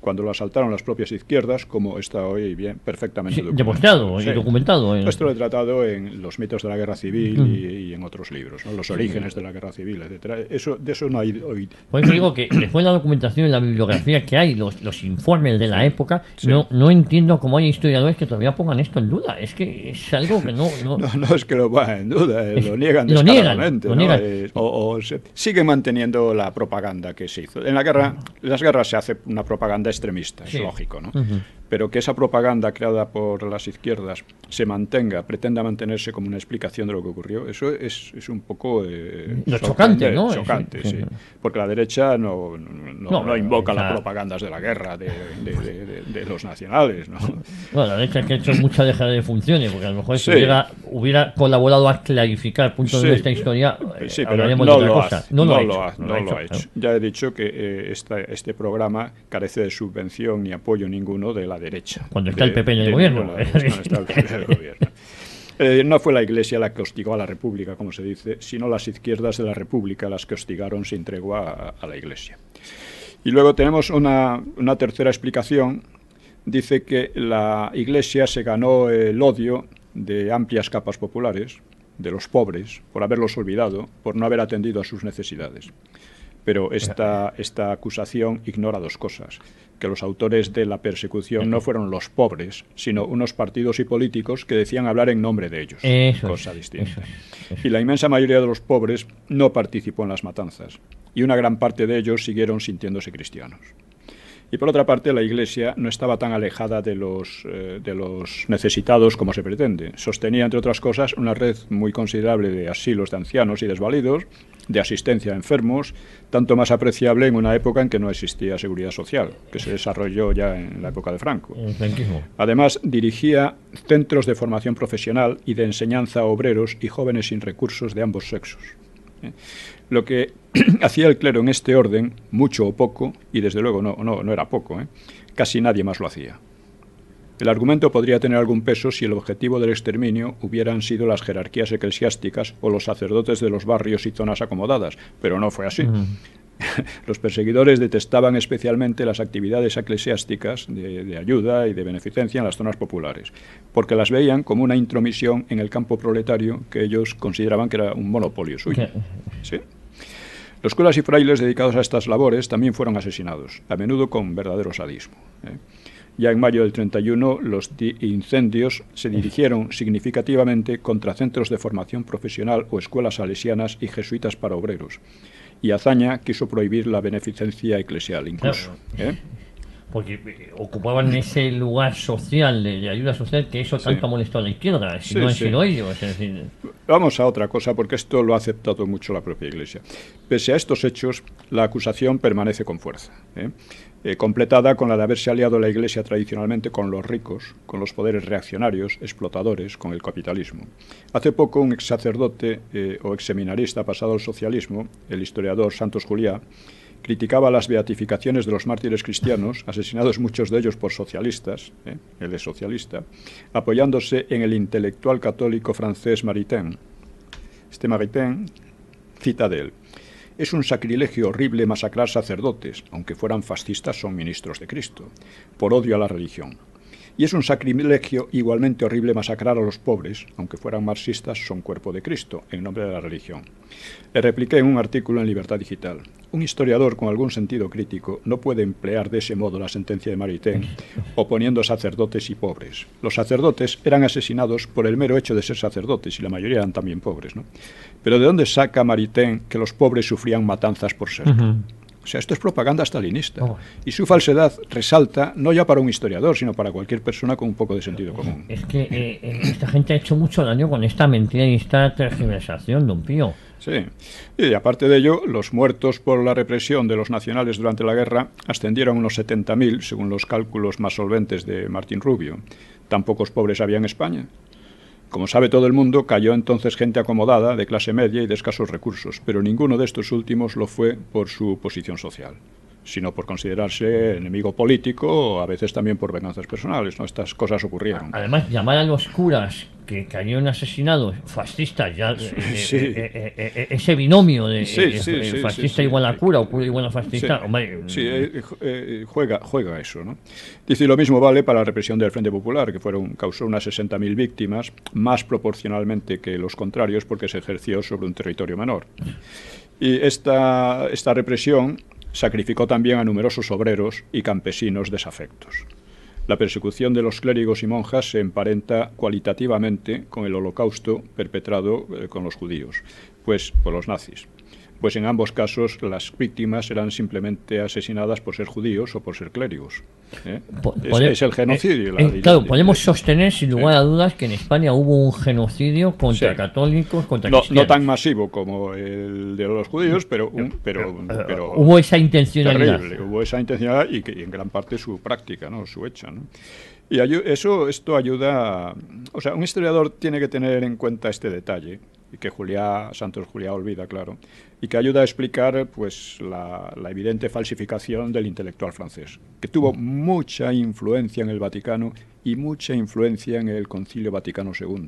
cuando lo asaltaron las propias izquierdas, como está hoy bien perfectamente demostrado y documentado. Esto lo he tratado en Los mitos de la guerra civil y en otros libros, ¿no? Los orígenes de la guerra civil, etcétera. De eso no hay hoy. Por eso digo que después de la documentación y la bibliografía que hay, los informes de la época, no entiendo cómo hay historiadores que todavía pongan esto en duda. Es que es algo que no es que lo pongan en duda, lo niegan descaradamente. O siguen manteniendo la propaganda que se hizo. En las guerras se hace una propaganda extremista, es lógico, ¿no? Pero que esa propaganda creada por las izquierdas pretenda mantenerse como una explicación de lo que ocurrió, eso es un poco chocante, ¿no? Chocante, sí. Porque la derecha no invoca las propagandas de la guerra de los nacionales, ¿no? Bueno, la derecha que ha hecho mucha deja de funciones, porque a lo mejor si hubiera colaborado a clarificar puntos de esta historia, pero no lo ha hecho. Ya he dicho que este programa carece de subvención ni apoyo ninguno de la derecha. Cuando está el PP en el gobierno. No fue la Iglesia la que hostigó a la República, como se dice, sino las izquierdas de la República las que hostigaron sin tregua a la Iglesia. Y luego tenemos una tercera explicación. Dice que la Iglesia se ganó el odio de amplias capas populares, de los pobres, por haberlos olvidado, por no haber atendido a sus necesidades. Pero esta acusación ignora dos cosas: que los autores de la persecución no fueron los pobres, sino unos partidos y políticos que decían hablar en nombre de ellos, cosa distinta. Y la inmensa mayoría de los pobres no participó en las matanzas, y una gran parte de ellos siguieron sintiéndose cristianos. Y por otra parte, la Iglesia no estaba tan alejada de los necesitados como se pretende. Sostenía, entre otras cosas, una red muy considerable de asilos de ancianos y desvalidos, de asistencia a enfermos, tanto más apreciable en una época en que no existía seguridad social, que se desarrolló ya en la época de Franco. Además, dirigía centros de formación profesional y de enseñanza a obreros y jóvenes sin recursos de ambos sexos. Lo que hacía el clero en este orden, mucho o poco, y desde luego no era poco, casi nadie más lo hacía. El argumento podría tener algún peso si el objetivo del exterminio hubieran sido las jerarquías eclesiásticas o los sacerdotes de los barrios y zonas acomodadas, pero no fue así. Los perseguidores detestaban especialmente las actividades eclesiásticas de ayuda y de beneficencia en las zonas populares, porque las veían como una intromisión en el campo proletario que ellos consideraban que era un monopolio suyo. ¿Sí? Los curas y frailes dedicados a estas labores también fueron asesinados, a menudo con verdadero sadismo. Ya en mayo del 31, los incendios se dirigieron significativamente contra centros de formación profesional o escuelas salesianas y jesuitas para obreros. Y Azaña quiso prohibir la beneficencia eclesial, incluso. Porque ocupaban ese lugar social, de ayuda social, que eso tanto molestó a la izquierda, si no han sido ellos. Es decir... Vamos a otra cosa, porque esto lo ha aceptado mucho la propia Iglesia. Pese a estos hechos, la acusación permanece con fuerza, completada con la de haberse aliado la Iglesia tradicionalmente con los ricos, con los poderes reaccionarios, explotadores, con el capitalismo. Hace poco un ex sacerdote o ex seminarista pasado al socialismo, el historiador Santos Juliá, criticaba las beatificaciones de los mártires cristianos, asesinados muchos de ellos por socialistas, él es socialista, apoyándose en el intelectual católico francés Maritain. Este Maritain cita de él: «Es un sacrilegio horrible masacrar sacerdotes, aunque fueran fascistas son ministros de Cristo, por odio a la religión. Y es un sacrilegio igualmente horrible masacrar a los pobres, aunque fueran marxistas son cuerpo de Cristo, en nombre de la religión». Le repliqué en un artículo en Libertad Digital: un historiador con algún sentido crítico no puede emplear de ese modo la sentencia de Maritain, oponiendo sacerdotes y pobres. Los sacerdotes eran asesinados por el mero hecho de ser sacerdotes, y la mayoría eran también pobres, ¿no? Pero ¿de dónde saca Maritain que los pobres sufrían matanzas por ser? O sea, esto es propaganda stalinista. Y su falsedad resalta, no ya para un historiador, sino para cualquier persona con un poco de sentido común. Es que esta gente ha hecho mucho daño con esta mentira y esta tergiversación, don Pío. Sí, y aparte de ello, los muertos por la represión de los nacionales durante la guerra ascendieron a unos 70.000, según los cálculos más solventes de Martín Rubio. Tan pocos pobres había en España. Como sabe todo el mundo, cayó entonces gente acomodada, de clase media y de escasos recursos, pero ninguno de estos últimos lo fue por su posición social. sino por considerarse enemigo político o a veces también por venganzas personales, ¿no? Estas cosas ocurrieron. Además, llamar a los curas que cayeron asesinados fascistas, ya ese binomio de fascista igual a cura o cura igual a fascista, juega eso, ¿no? Dice, lo mismo vale para la represión del Frente Popular, que causó unas 60.000 víctimas, más proporcionalmente que los contrarios, porque se ejerció sobre un territorio menor. Y esta represión sacrificó también a numerosos obreros y campesinos desafectos. La persecución de los clérigos y monjas se emparenta cualitativamente con el holocausto perpetrado con los judíos, pues por los nazis. Pues en ambos casos las víctimas eran simplemente asesinadas por ser judíos o por ser clérigos. Es el genocidio. Claro, podemos sostener sin lugar a dudas que en España hubo un genocidio contra católicos, contra cristianos. No tan masivo como el de los judíos, pero hubo esa intencionalidad. Terrible, hubo esa intencionalidad y en gran parte su práctica, ¿no? Su hecha, ¿no? Y esto ayuda... O sea, un historiador tiene que tener en cuenta este detalle, y que Santos Juliá olvida, claro, y que ayuda a explicar pues la evidente falsificación del intelectual francés, que tuvo mucha influencia en el Vaticano y mucha influencia en el Concilio Vaticano II.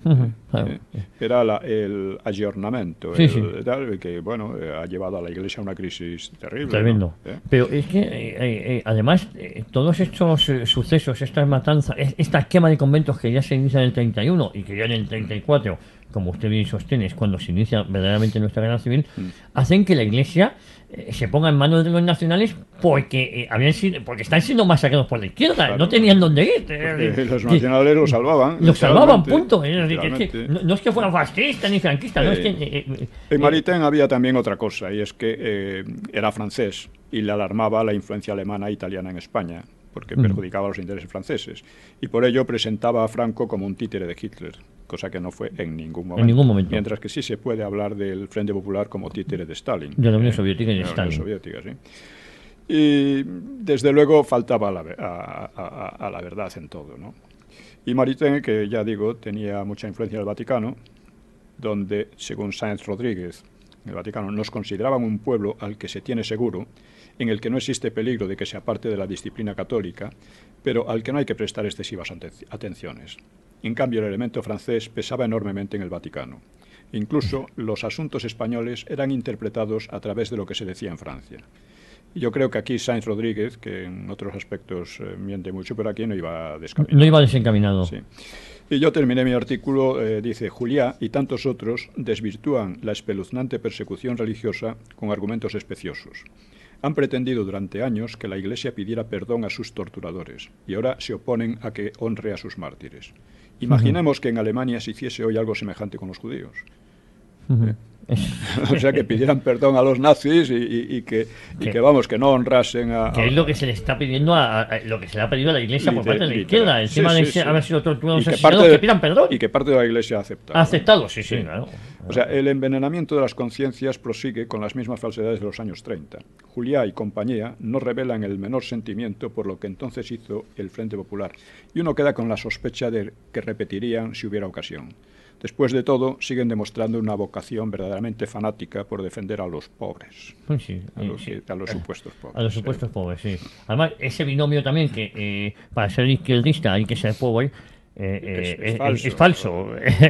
Era el ayornamiento, que ha llevado a la Iglesia a una crisis terrible. Tremendo. ¿No? Pero es que además todos estos sucesos, estas matanzas, esta quema de conventos que ya se inicia en el 31 y que ya en el 34, como usted bien sostiene, es cuando se inicia verdaderamente nuestra guerra civil, hacen que la Iglesia se ponga en manos de los nacionales porque están siendo masacrados por la izquierda, claro. No tenían dónde ir. Porque los nacionales los salvaban. Los salvaban, punto. No es que fueran fascistas ni franquistas. No es que, en Maritain había también otra cosa, y es que era francés y le alarmaba la influencia alemana e italiana en España, porque perjudicaba los intereses franceses. Y por ello presentaba a Franco como un títere de Hitler, cosa que no fue en ningún momento. Mientras que sí se puede hablar del Frente Popular como títere de Stalin. De la Unión Soviética y de Stalin. La Unión Soviética, sí. Y desde luego faltaba a la verdad en todo, ¿no? Y Maritain, que ya digo, tenía mucha influencia en el Vaticano, donde, según Sáenz Rodríguez, en el Vaticano nos consideraban un pueblo al que se tiene seguro, en el que no existe peligro de que se aparte de la disciplina católica, pero al que no hay que prestar excesivas atenciones. En cambio, el elemento francés pesaba enormemente en el Vaticano. Incluso los asuntos españoles eran interpretados a través de lo que se decía en Francia. Y yo creo que aquí Sáenz Rodríguez, que en otros aspectos miente mucho, pero aquí no iba desencaminado. No iba desencaminado. Sí. Y yo terminé mi artículo, dice, Juliá y tantos otros desvirtúan la espeluznante persecución religiosa con argumentos especiosos. Han pretendido durante años que la Iglesia pidiera perdón a sus torturadores y ahora se oponen a que honre a sus mártires. Imaginemos que en Alemania se hiciese hoy algo semejante con los judíos. O sea, que pidieran perdón a los nazis y que vamos, que no honrasen a... Que es lo que se le está pidiendo lo que se le ha pedido a la Iglesia por parte de la izquierda, encima de haber sido torturados asesinados, que pidan perdón. Y que parte de la Iglesia ha aceptado. Ha aceptado, sí, claro. O sea, el envenenamiento de las conciencias prosigue con las mismas falsedades de los años 30. Juliá y compañía no revelan el menor sentimiento por lo que entonces hizo el Frente Popular, y uno queda con la sospecha de que repetirían si hubiera ocasión. Después de todo, siguen demostrando una vocación verdaderamente fanática por defender a los pobres. Sí, a los supuestos pobres. A los supuestos pobres, sí. Además, ese binomio también que para ser izquierdista hay que ser pobre, es falso.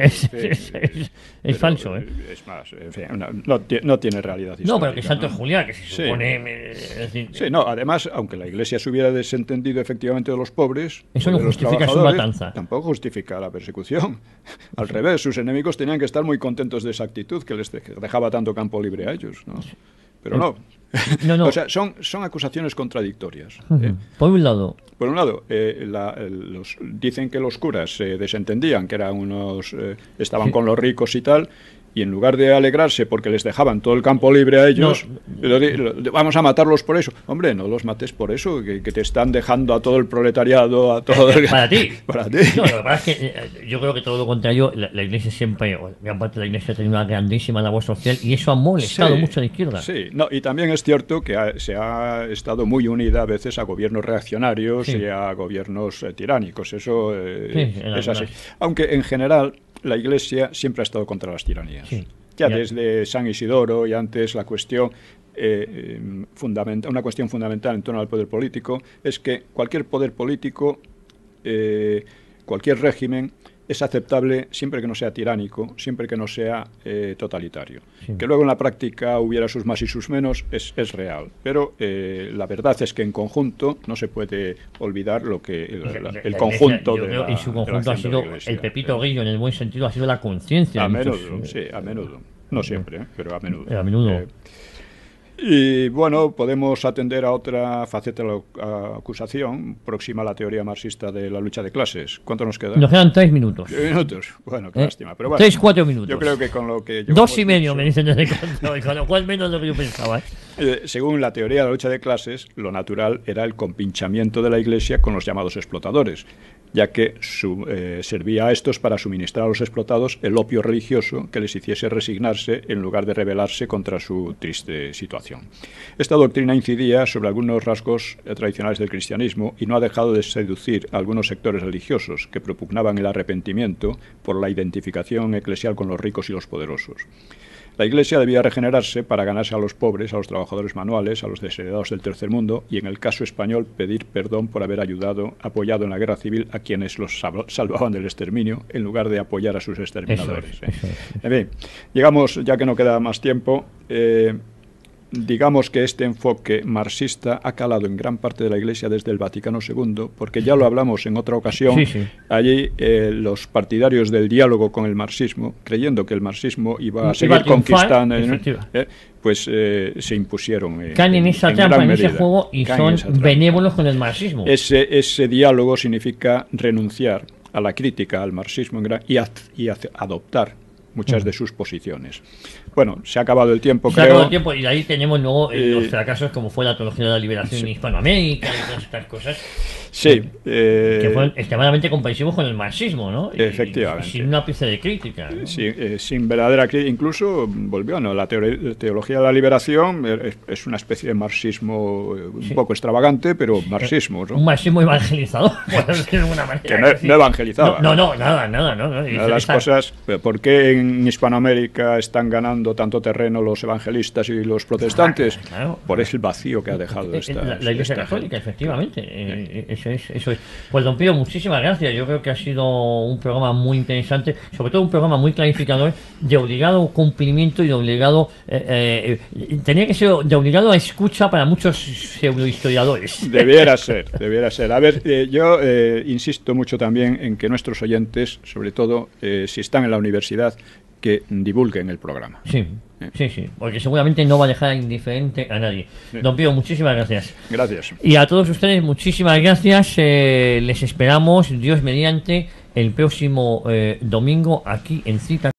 Es falso. Es más, en fin, no tiene realidad histórica. No, pero que Santos Juliá, que se supone... Sí, no, además, aunque la Iglesia se hubiera desentendido efectivamente de los pobres... Eso no justifica su matanza. Tampoco justifica la persecución. Al revés, sus enemigos tenían que estar muy contentos de esa actitud que les dejaba tanto campo libre a ellos, ¿no? Pero no. O sea, son acusaciones contradictorias. Por un lado, dicen que los curas se desentendían, que eran estaban con los ricos y tal, y en lugar de alegrarse porque les dejaban todo el campo libre a ellos, vamos a matarlos por eso. Hombre, no los mates por eso, que te están dejando a todo el proletariado, a todo para ti. Para ti. No, lo que pasa es que yo creo que todo lo contrario, la Iglesia siempre, gran parte de la Iglesia ha tenido una grandísima labor social y eso ha molestado mucho a la izquierda. Sí, no, y también es cierto que se ha estado muy unida a veces a gobiernos reaccionarios y a gobiernos tiránicos, eso es así. Aunque en general la Iglesia siempre ha estado contra las tiranías. Ya desde San Isidoro y antes la cuestión una cuestión fundamental en torno al poder político es que cualquier poder político, cualquier régimen, es aceptable siempre que no sea tiránico, siempre que no sea totalitario. Sí. Que luego en la práctica hubiera sus más y sus menos es real, pero la verdad es que en conjunto no se puede olvidar lo que el conjunto de la, y su conjunto ha sido el pepito grillo, en el buen sentido, ha sido la conciencia. A menudo, sí, a menudo. No siempre, pero a menudo. A menudo. Y bueno, podemos atender a otra faceta de la acusación próxima a la teoría marxista de la lucha de clases. ¿Cuánto nos queda? Nos quedan 3 minutos. 3 minutos. Bueno, qué lástima. Pero bueno, 3-4 minutos. Yo creo que con lo que... 2 y medio me dicen desde control, con lo cual menos de lo que yo pensaba. Según la teoría de la lucha de clases, lo natural era el compinchamiento de la Iglesia con los llamados explotadores, ya que servía a estos para suministrar a los explotados el opio religioso que les hiciese resignarse en lugar de rebelarse contra su triste situación. Esta doctrina incidía sobre algunos rasgos tradicionales del cristianismo y no ha dejado de seducir a algunos sectores religiosos que propugnaban el arrepentimiento por la identificación eclesial con los ricos y los poderosos. La Iglesia debía regenerarse para ganarse a los pobres, a los trabajadores manuales, a los desheredados del tercer mundo y, en el caso español, pedir perdón por haber apoyado en la guerra civil a quienes los salvaban del exterminio, en lugar de apoyar a sus exterminadores. Eso es. En fin, llegamos, ya que no queda más tiempo, digamos que este enfoque marxista ha calado en gran parte de la Iglesia desde el Vaticano II, porque ya lo hablamos en otra ocasión. Allí los partidarios del diálogo con el marxismo, creyendo que el marxismo iba a seguir conquistando, se impusieron caen en esa trampa, en ese juego, y son benévolos con el marxismo. Ese diálogo significa renunciar a la crítica al marxismo y adoptar muchas de sus posiciones. Bueno, se ha acabado el tiempo, Se ha acabado el tiempo, y ahí tenemos luego los fracasos, como fue la teología de la liberación en Hispanoamérica y todas estas cosas. Sí. Que fueron extremadamente comprensivos con el marxismo, ¿no? Efectivamente. Sin una ápice de crítica, ¿no? Sin verdadera crítica. Incluso volvió, ¿no? La teología de la liberación es una especie de marxismo un poco extravagante, pero marxismo, ¿no? Un marxismo evangelizador, por decirlo de alguna manera. Que no evangelizaba. Nada. Una de las cosas, ¿por qué en Hispanoamérica están ganando tanto terreno los evangelistas y los protestantes? Claro. Por el vacío que ha dejado la Iglesia Católica, efectivamente. Eso es. Pues, don Pío, muchísimas gracias. Yo creo que ha sido un programa muy interesante, sobre todo un programa muy clarificador, de obligado cumplimiento y de obligado tenía que ser de obligado a escucha para muchos pseudohistoriadores. Debiera ser. A ver, yo insisto mucho también en que nuestros oyentes, sobre todo si están en la universidad, que divulguen el programa. Sí, porque seguramente no va a dejar indiferente a nadie. Don Pío, muchísimas gracias. Gracias. Y a todos ustedes, muchísimas gracias. Les esperamos, Dios mediante, el próximo domingo aquí en Cita.